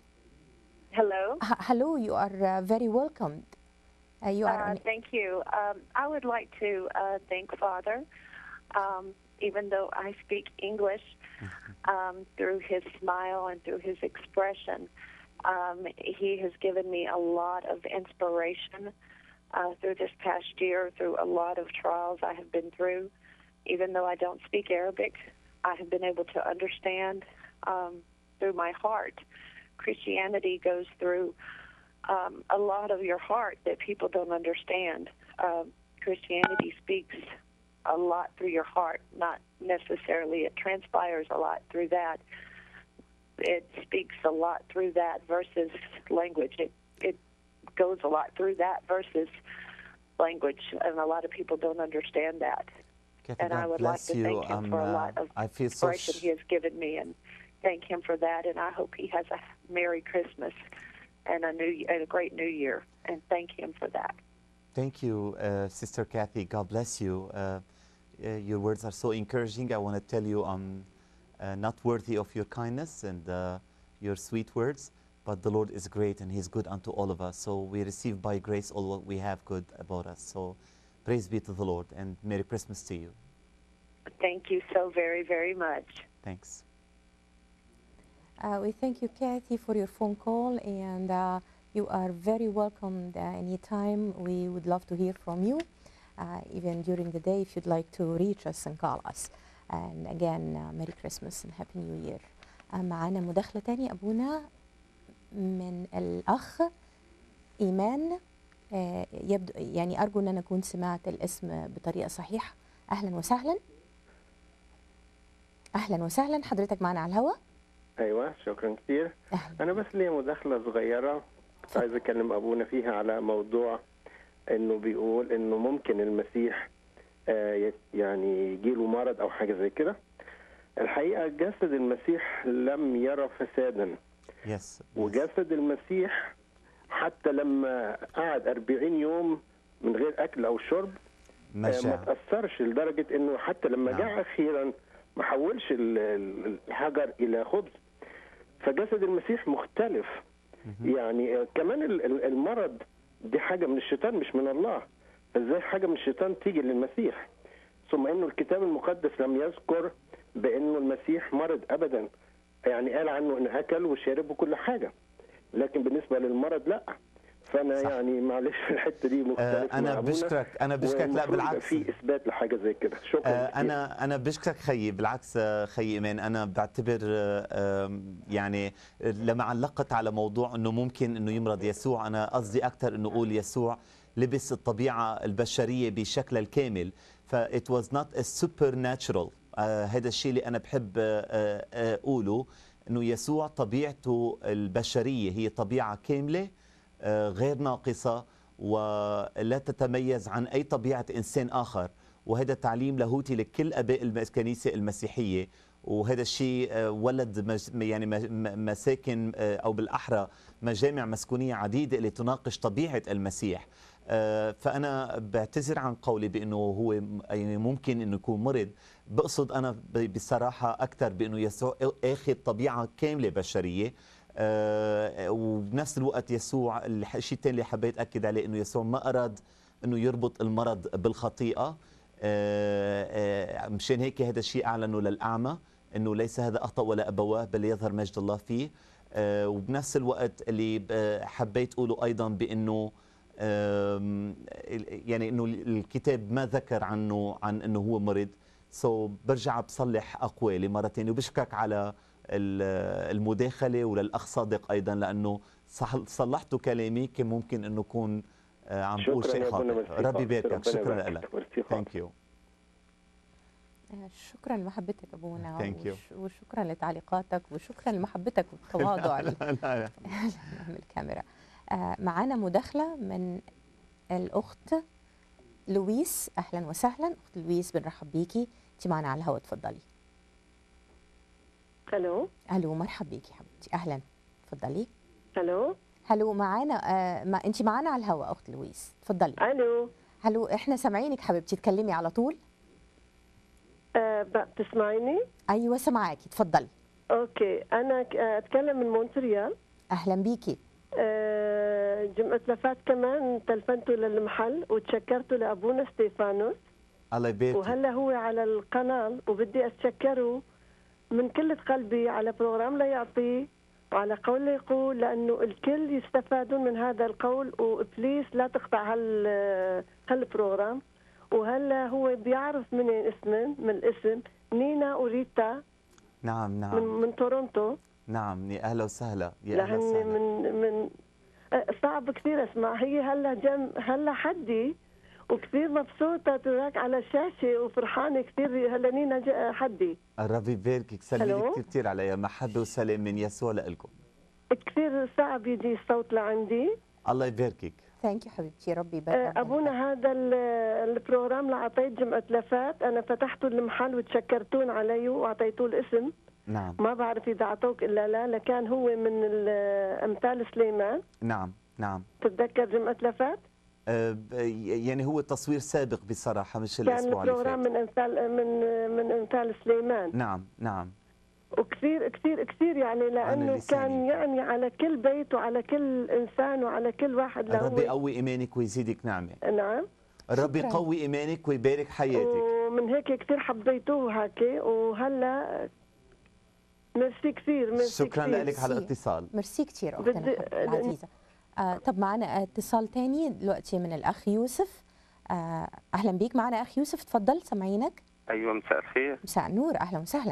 You are very welcomed.
Thank you. I would like to thank Father, even though I speak English, through his smile and through his expression. He has given me a lot of inspiration through this past year, through a lot of trials I have been through. Even though I don't speak Arabic, I have been able to understand through my heart. Christianity goes through a lot of your heart that people don't understand. Christianity speaks a lot through your heart, not necessarily it transpires a lot through that. It speaks a lot through that versus language. It goes a lot through that versus language, and a lot of people don't understand that.
Kathy,
and I would like to thank him for a lot of inspiration he has given me, and thank him for that. And I hope he has a Merry Christmas and a great New Year, and thank him for that.
Thank you, Sister Kathy. God bless you. Your words are so encouraging. I want to tell you I'm not worthy of your kindness and your sweet words, but the Lord is great and he's good unto all of us. So we receive by grace all what we have good about us. So praise be to the Lord, and Merry Christmas to you.
Thank you so very, very much.
Thanks.
We thank you, Kathy, for your phone call, and you are very welcomed anytime. We would love to hear from you, even during the day if you'd like to reach us and call us. And again, Merry Christmas and Happy New Year. معنا مداخلة تانية أبونا من الأخ إيمان. يبدو يعني أرجو أن أنا أكون سمعت الاسم بطريقة صحيحة. أهلا وسهلا. أهلا وسهلا، حضرتك معنا على الهواء.
ايوه شكرا كتير. انا بس لي مداخله صغيره كنت عايز اكلم ابونا فيها على موضوع انه بيقول انه ممكن المسيح يعني يجيله مرض او حاجه زي كده. الحقيقة جسد المسيح لم يرى فسادا. وجسد المسيح حتى لما قعد 40 يوم من غير أكل أو شرب ما تأثرش، لدرجة أنه حتى لما جاء أخيرا ما حولش الحجر إلى خبز. فجسد المسيح مختلف. يعني كمان المرض دي حاجة من الشيطان مش من الله، فازاي حاجة من الشيطان تيجي للمسيح؟ ثم انه الكتاب المقدس لم يذكر بانه المسيح مرض ابدا، يعني قال عنه ان اكل وشرب وكل حاجة، لكن بالنسبة للمرض لا. فانا صح. يعني معلش في الحته دي مختلف.
انا بشكرك لا بالعكس
في اثبات لحاجه زي كده. شكرا.
انا بشكرك خيي، بالعكس خيي ايمان، انا بعتبر يعني لما علقت على موضوع انه ممكن انه يمرض يسوع، انا قصدي اكثر انه اقول يسوع لبس الطبيعه البشريه بشكلها الكامل، ف it was not a supernatural. هذا الشيء اللي انا بحب اقوله، انه يسوع طبيعته البشريه هي طبيعه كامله غير ناقصة ولا تتميز عن أي طبيعة إنسان آخر، وهذا تعليم لاهوتي لكل أباء الكنيسة المسيحية، وهذا الشيء ولد يعني مساكن أو بالأحرى مجامع مسكونية عديدة اللي تناقش طبيعة المسيح. فأنا بعتذر عن قولي بأنه هو يعني ممكن أنه يكون مرض، بقصد أنا بصراحة أكثر بأنه يسوع أخذ طبيعة كاملة بشرية. وبنفس الوقت يسوع الشيء الثاني اللي حبيت أكد عليه أنه يسوع ما أراد أنه يربط المرض بالخطيئة، مشان هيك هذا الشيء أعلنه للأعمى أنه ليس هذا أخطأ ولا أبواه بل يظهر مجد الله فيه. وبنفس الوقت اللي حبيت أقوله أيضا بأنه يعني أنه الكتاب ما ذكر عنه عن أنه هو مرض. برجع بصلح أقوالي مرة ثانية، وبشكرك على المداخلة، وللأخ صادق أيضا لأنه صلحتوا كلامي، كان ممكن أنه يكون عم بقول شيء خاطئ. ربي يباركك. شكرا لك. ثانك يو.
شكرا لمحبتك أبونا، وشكرا لتعليقاتك، وشكرا لمحبتك والتواضع. الكاميرا معنا مداخلة من الأخت لويس. أهلا وسهلا أخت لويس، بنرحب بيكي، أنت معنا على الهواء، تفضلي. الو مرحبا بيكي حبيبتي، اهلا، تفضلي. الو معانا انت معانا على الهواء اخت لويس، تفضلي. الو احنا سامعينك حبيبتي، تكلمي على طول.
بتسمعيني؟
ايوه سامعاكي، تفضلي.
اوكي، انا اتكلم من مونتريال.
اهلا بيكي.
جمعة لفات كمان تلفنتوا للمحل وتشكرتوا لابونا ستيفانوس،
الله يبارك،
وهلا هو على القناه، وبدي اتشكره من كل قلبي على بروجرام لا يعطيه وعلى قول لا يقول، لانه الكل يستفادون من هذا القول، وبليز لا تقطع هالبروجرام. وهلا هو بيعرف منين اسمن، من الاسم نينا وريتا.
نعم
من تورونتو.
نعم، يا اهلا وسهلا.
يا اهلا وسهلا. من صعب كثير اسمع. هي هلا حدي، وكثير مبسوطة تراك على الشاشة وفرحانة كثير. هلا نينا حدي.
ربي يباركك، سلمي كثير عليا، محبة وسلام من يسوع لكم.
كثير صعب يجي الصوت لعندي.
الله يباركك.
ثانك يو حبيبتي، ربي يبارك.
ابونا هذا البروجرام اللي اعطيت جمعة لفات، انا فتحته المحل وتشكرتون عليه واعطيتوه الاسم.
نعم.
ما بعرف اذا اعطوك الا لا، لكان هو من امثال سليمان.
نعم.
تتذكر جمعة لفات؟
يعني هو تصوير سابق بصراحة، مش الأسبوع اللي فات.
كان البروجرام من أمثال سليمان.
نعم.
وكثير كثير كثير يعني، لأنه كان يعني على كل بيت وعلى كل إنسان وعلى كل واحد.
ربي يقوي إيمانك ويزيدك نعمة.
نعم.
ربي يقوي إيمانك ويبارك حياتك.
ومن هيك كثير حبيتوه هيك، وهلا ميرسي كثير.
شكرا لك على الاتصال.
ميرسي كثير أختنا العزيزة. طب معنا اتصال تاني دلوقتي من الأخ يوسف. أهلا بيك، معنا أخ يوسف، تفضل، سامعينك.
أيوة، مساء الخير.
مساء النور، أهلا وسهلا.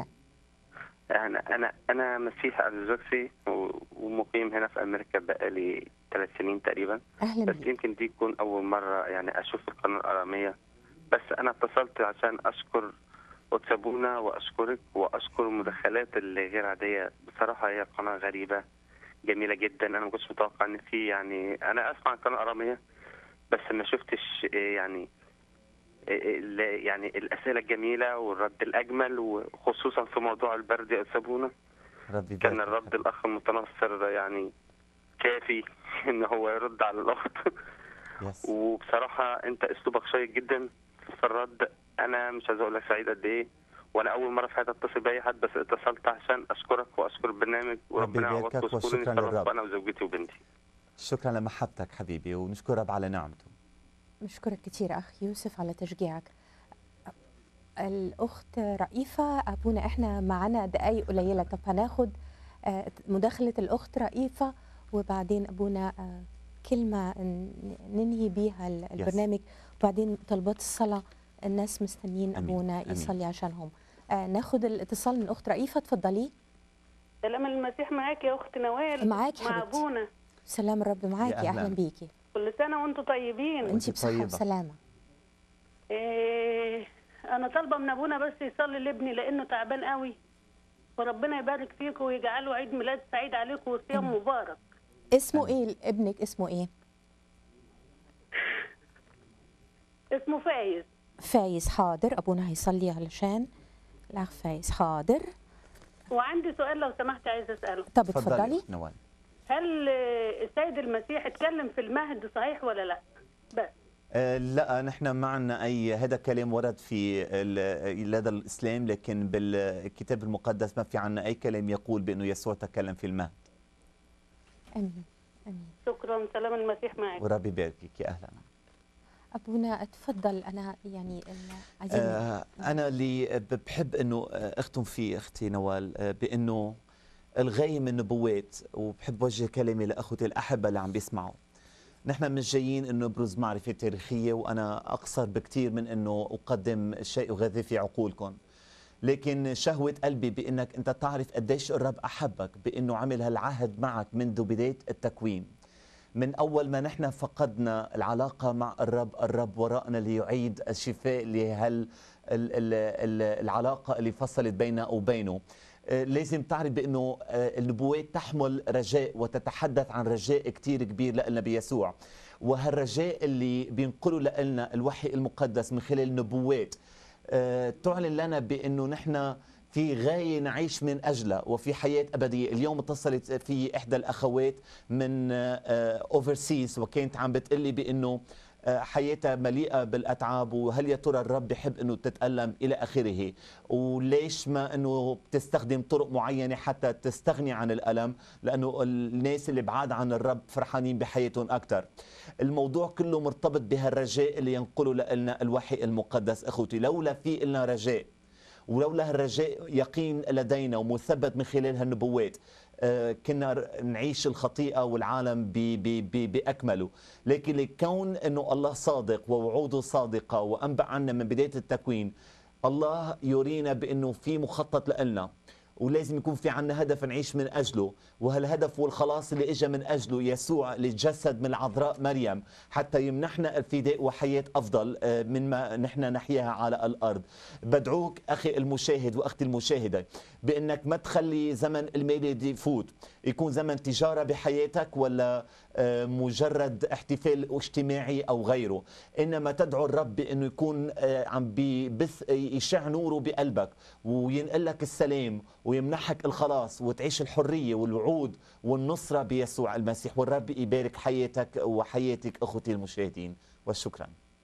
أنا مسيحي أرثوذكسي ومقيم هنا في أمريكا بقالي 3 سنين تقريبا.
أهلا
بس
بيك.
يمكن دي تكون أول مرة يعني أشوف القناة الأرامية، بس أنا اتصلت عشان أشكر أتسابونا وأشكرك وأشكر المداخلات اللي غير عادية. بصراحة هي قناة غريبة جميلة جدا، أنا ما كنتش متوقع إن في، يعني أنا أسمع عن القناة الأرامية بس ما شفتش يعني يعني الأسئلة الجميلة والرد الأجمل، وخصوصا في موضوع البرد يا أبونا. كان الرد الأخ المتنصر يعني كافي إن هو يرد على الأخت. وبصراحة أنت أسلوبك شيق جدا في الرد. أنا مش عايز أقول لك سعيد قد إيه، وأنا أول مرة في حياتي أتصل بأي حد، بس اتصلت عشان أشكرك وأشكر البرنامج، وربنا يعوضك وشكرا للرب أنا وزوجتي وبنتي.
شكرا لمحبتك حبيبي، ونشكر رب على نعمته.
نشكرك كثير أخ يوسف على تشجيعك. الأخت رئيفة، أبونا إحنا معنا دقايق قليلة، طب هناخد مداخلة الأخت رئيفة وبعدين أبونا كلمة ننهي بيها البرنامج، وبعدين طلبات الصلاة الناس مستنيين أبونا يصلي عشانهم. ناخد الاتصال من الأخت رئيفة، تفضلي.
سلام المسيح معاك يا أخت نوال.
معاك
مع أبونا.
سلام الرب معاكي، أهلا بيكي.
كل سنة وأنتم طيبين.
وأنتي بصحة وسلامة.
أنا طالبة من أبونا بس يصلي لابني لأنه تعبان قوي، وربنا يبارك فيكم ويجعله عيد ميلاد سعيد عليكم وصيام مبارك.
اسمه إيه ابنك؟ اسمه إيه؟
اسمه فايز.
فايز، حاضر، أبونا هيصلي علشان الأخ فايز، حاضر.
وعندي سؤال لو سمحت عايزة أسأله.
طب اتفضلي.
هل السيد المسيح اتكلم في المهد صحيح ولا لا؟ بس
لا، نحن ما عندنا اي، هذا كلام ورد في لدى الاسلام، لكن بالكتاب المقدس ما في عندنا اي كلام يقول بانه يسوع تكلم في المهد.
امين امين.
شكرا، سلام المسيح معك.
ورب يباركك، يا اهلا.
ابونا اتفضل. انا يعني
عايزين انا اللي بحب انه اختم فيه اختي نوال بانه الغايه من النبوات، وبحب وجه كلامي لاخوتي الاحبه اللي عم بيسمعوا. نحن مش جايين انه نبرز معرفه تاريخيه، وانا اقصر بكثير من انه اقدم شيء يغذي في عقولكم، لكن شهوه قلبي بانك انت تعرف قديش الرب احبك، بانه عمل هالعهد معك منذ بدايه التكوين. من اول ما نحن فقدنا العلاقه مع الرب وراءنا ليعيد الشفاء لهال العلاقه اللي فصلت بيننا وبينه. لازم تعرف بأنه النبوات تحمل رجاء وتتحدث عن رجاء كتير كبير لنا بيسوع، وهالرجاء اللي بينقله لنا الوحي المقدس من خلال النبوات تعلن لنا بأنه نحن في غاية نعيش من أجلها وفي حياة أبدية. اليوم اتصلت في إحدى الأخوات من أوفرسيز وكانت عم بتقلي بأنه حياتها مليئة بالأتعاب، وهل يا ترى الرب بحب أنه تتألم إلى آخره، وليش ما أنه بتستخدم طرق معينة حتى تستغني عن الألم، لأنه الناس اللي بعاد عن الرب فرحانين بحياتهم أكثر. الموضوع كله مرتبط بهالرجاء اللي ينقله لنا الوحي المقدس. أخوتي، لولا في لنا رجاء ولولا هالرجاء يقين لدينا ومثبت من خلال هالنبوات كنا نعيش الخطيئة والعالم بأكمله. لكن لكون أنه الله صادق ووعوده صادقة وأنبأ عنا من بداية التكوين، الله يرينا بأنه في مخطط لنا، ولازم يكون في عنا هدف نعيش من أجله، وهالهدف والخلاص اللي إجا من أجله يسوع اللي تجسد من العذراء مريم حتى يمنحنا الفداء وحياة أفضل من ما نحن نحياها على الأرض. بدعوك أخي المشاهد وأختي المشاهدة بأنك ما تخلي زمن الميلاد يفوت يكون زمن تجارة بحياتك ولا مجرد احتفال اجتماعي أو غيره، إنما تدعو الرب بأنه يكون عم بيبث يشع نوره بقلبك وينقل لك السلام ويمنحك الخلاص وتعيش الحرية والوعود والنصرة بيسوع المسيح. والرب يبارك حياتك وحياتك أخوتي المشاهدين، وشكرا.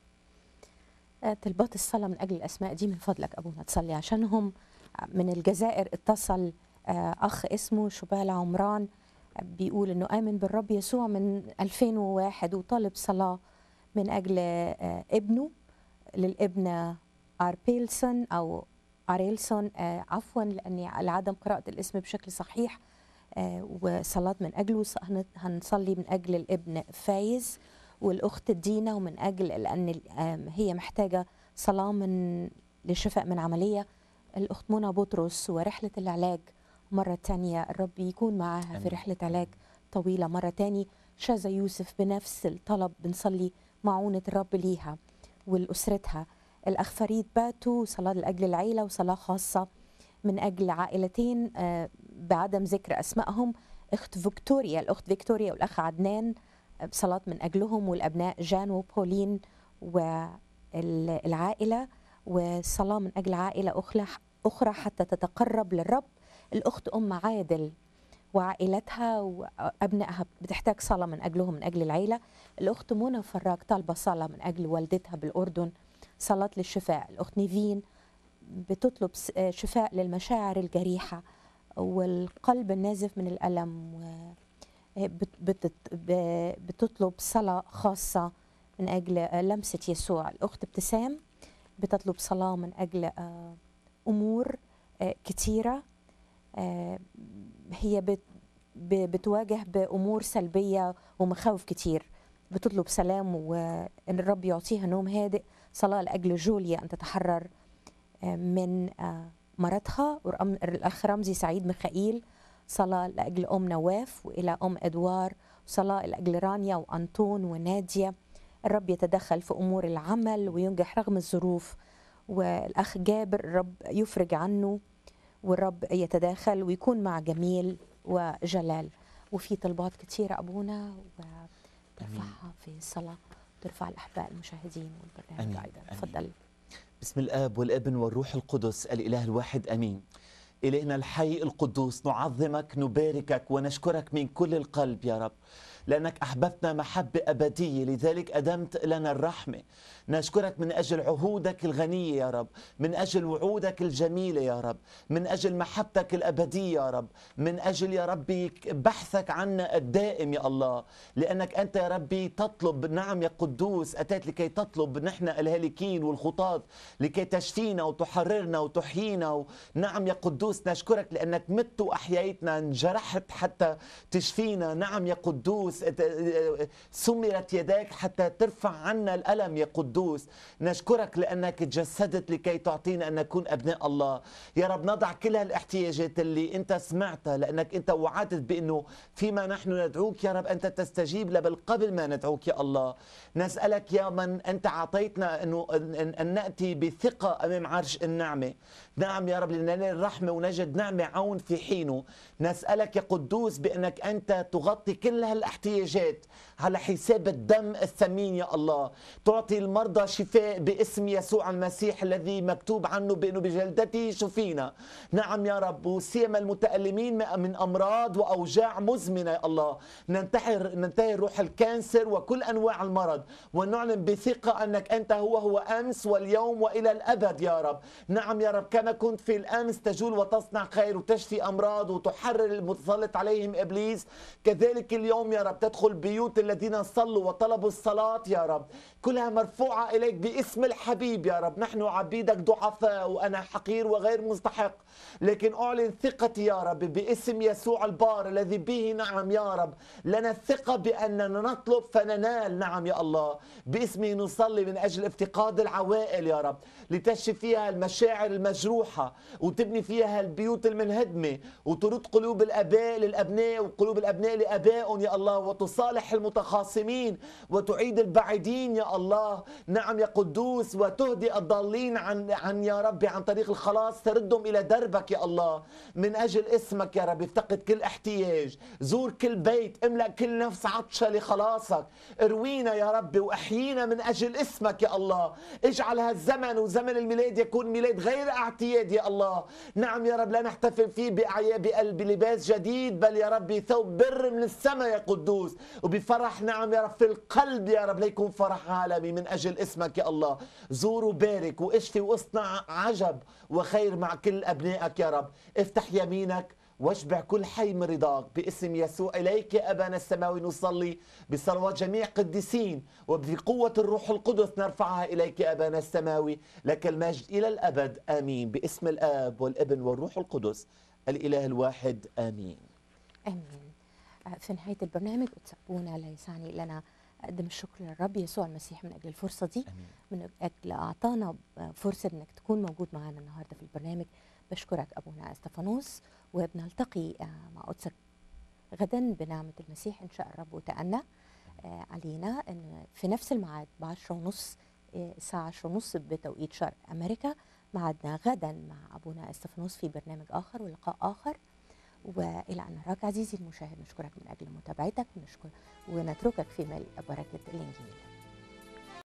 طلبات الصلاة من أجل الأسماء دي من فضلك أبونا تصلي عشانهم. من الجزائر اتصل أخ اسمه شبال عمران، بيقول أنه آمن بالرب يسوع من 2001 وطالب صلاة من أجل ابنه، للابن أربيلسون أو أريلسون، عفوا لأني لعدم قراءة الاسم بشكل صحيح، وصلاة من أجله. هنصلي من أجل الابن فايز والأخت دينا، ومن أجل لأن هي محتاجة صلاة للشفاء من عملية. الأخت منى بطرس ورحلة العلاج مرة تانية، الرب يكون معاها في رحلة علاج طويلة مرة تاني. شاذة يوسف بنفس الطلب، بنصلي معونة الرب ليها ولأسرتها. الأخ فريد باتو صلاة لأجل العيلة وصلاة خاصة من أجل عائلتين بعدم ذكر أسمائهم، الأخت فيكتوريا والأخ عدنان، بصلاة من أجلهم، والأبناء جان وبولين العائلة، وصلاة من أجل عائلة أخرى حتى تتقرب للرب. الأخت أم عادل وعائلتها وأبنائها بتحتاج صلاة من أجلهم، من أجل العيلة. الأخت منى فراج طالبة صلاة من أجل والدتها بالأردن، صلاة للشفاء. الأخت نيفين بتطلب شفاء للمشاعر الجريحة والقلب النازف من الألم، بتطلب صلاة خاصة من أجل لمسة يسوع. الأخت ابتسام بتطلب صلاة من أجل أمور كتيرة هي بتواجه بأمور سلبية ومخاوف كتير، بتطلب سلام وأن الرب يعطيها نوم هادئ. صلاة لأجل جوليا أن تتحرر من مرضها. الأخ رمزي سعيد ميخائيل صلاة لأجل أم نواف وإلى أم إدوار. صلاة لأجل رانيا وأنطون ونادية، الرب يتدخل في أمور العمل وينجح رغم الظروف. والأخ جابر الرب يفرج عنه والرب يتداخل ويكون مع جميل وجلال. وفي طلبات كثيرة أبونا وترفعها في الصلاة، ترفع الأحباء المشاهدين والبرنامج أيضا. تفضل.
بسم الآب والابن والروح القدس الإله الواحد أمين. إلهنا الحي القدوس نعظمك نباركك ونشكرك من كل القلب يا رب، لأنك أحببتنا محبة أبدية، لذلك أدمت لنا الرحمة. نشكرك من أجل عهودك الغنية يا رب، من أجل وعودك الجميلة يا رب، من أجل محبتك الأبدية يا رب، من أجل يا ربي بحثك عنا الدائم يا الله، لأنك أنت يا ربي تطلب. نعم يا قدوس، أتيت لكي تطلب نحن الهالكين والخطاة، لكي تشفينا وتحررنا وتحيينا. نعم يا قدوس نشكرك لأنك مت وأحييتنا، انجرحت حتى تشفينا. نعم يا قدوس سمرت يداك حتى ترفع عنا الألم يا قدوس. نشكرك لأنك تجسدت لكي تعطينا أن نكون أبناء الله يا رب. نضع كل هالاحتياجات اللي أنت سمعتها، لأنك أنت وعدت بأنه فيما نحن ندعوك يا رب أنت تستجيب لا بل قبل ما ندعوك يا الله. نسألك يا من أنت عطيتنا أنه أن نأتي بثقة أمام عرش النعمة. نعم يا رب لننال الرحمة ونجد نعمة عون في حينه. نسألك يا قدوس بأنك أنت تغطي كل هالاحتياجات على حساب الدم الثمين يا الله. تعطي المرضى شفاء باسم يسوع المسيح الذي مكتوب عنه بأنه بجلدته شفينا. نعم يا رب، وسيما المتألمين من أمراض وأوجاع مزمنة يا الله. ننتهي روح الكانسر وكل أنواع المرض، ونعلن بثقة أنك أنت هو أمس واليوم وإلى الأبد يا رب. نعم يا رب، كما كنت في الأمس تجول وتصنع خير وتشفي أمراض وتحرر المتسلط عليهم إبليس، كذلك اليوم يا رب تدخل بيوت الذين صلوا وطلبوا الصلاة يا رب، كلها مرفوعة إليك باسم الحبيب يا رب. نحن عبيدك ضعفاء وأنا حقير وغير مستحق، لكن أعلن ثقتي يا رب باسم يسوع البار الذي به نعم يا رب لنا الثقة بأننا نطلب فننال. نعم يا الله، باسمه نصلي من أجل افتقاد العوائل يا رب، لتشفي فيها المشاعر المجروحة وتبني فيها البيوت المنهدمة، وترد قلوب الآباء للأبناء وقلوب الأبناء لآبائهم يا الله، وتصالح المتخاصمين وتعيد البعيدين يا الله. نعم يا قدوس، وتهدي الضالين عن يا ربي عن طريق الخلاص، تردهم إلى دربك يا الله. من أجل اسمك يا رب افتقد كل احتياج، زور كل بيت، املأ كل نفس عطشة لخلاصك. اروينا يا رب واحيينا من أجل اسمك يا الله. اجعل هالزمن وزمن الميلاد يكون ميلاد غير اعتياد يا الله. نعم يا رب، لا نحتفل فيه بلباس جديد، بل يا رب ثوب بر من السماء يا قدوس، وبفرح نعم يا رب في القلب يا رب، ليكون فرح عالمي من أجل اسمك يا الله. زور وبارك واشفي واصنع عجب وخير مع كل أبنائك يا رب. افتح يمينك واشبع كل حي من رضاك باسم يسوع. إليك يا أبانا السماوي نصلي بصلوات جميع قديسين، وبقوة الروح القدس نرفعها إليك يا أبانا السماوي. لك المجد إلى الأبد آمين. باسم الآب والابن والروح القدس الإله الواحد آمين.
آمين. في نهاية البرنامج بتسابونا لا يسعني إلا أنا أقدم الشكر للرب يسوع المسيح من أجل الفرصة دي، من أجل أعطانا فرصة أنك تكون موجود معنا النهاردة في البرنامج. بشكرك أبونا استفانوس، وبنلتقي مع قدسك غدا بنعمة المسيح إن شاء الرب وتأنى علينا إن في نفس الميعاد ب10:30 الساعة 10:30 بتوقيت شرق أمريكا. معادنا غدا مع أبونا استفانوس في برنامج آخر ولقاء آخر. وإلى أن نراك عزيزي المشاهد، نشكرك من أجل متابعتك ونتركك في ملء بركة الإنجيل.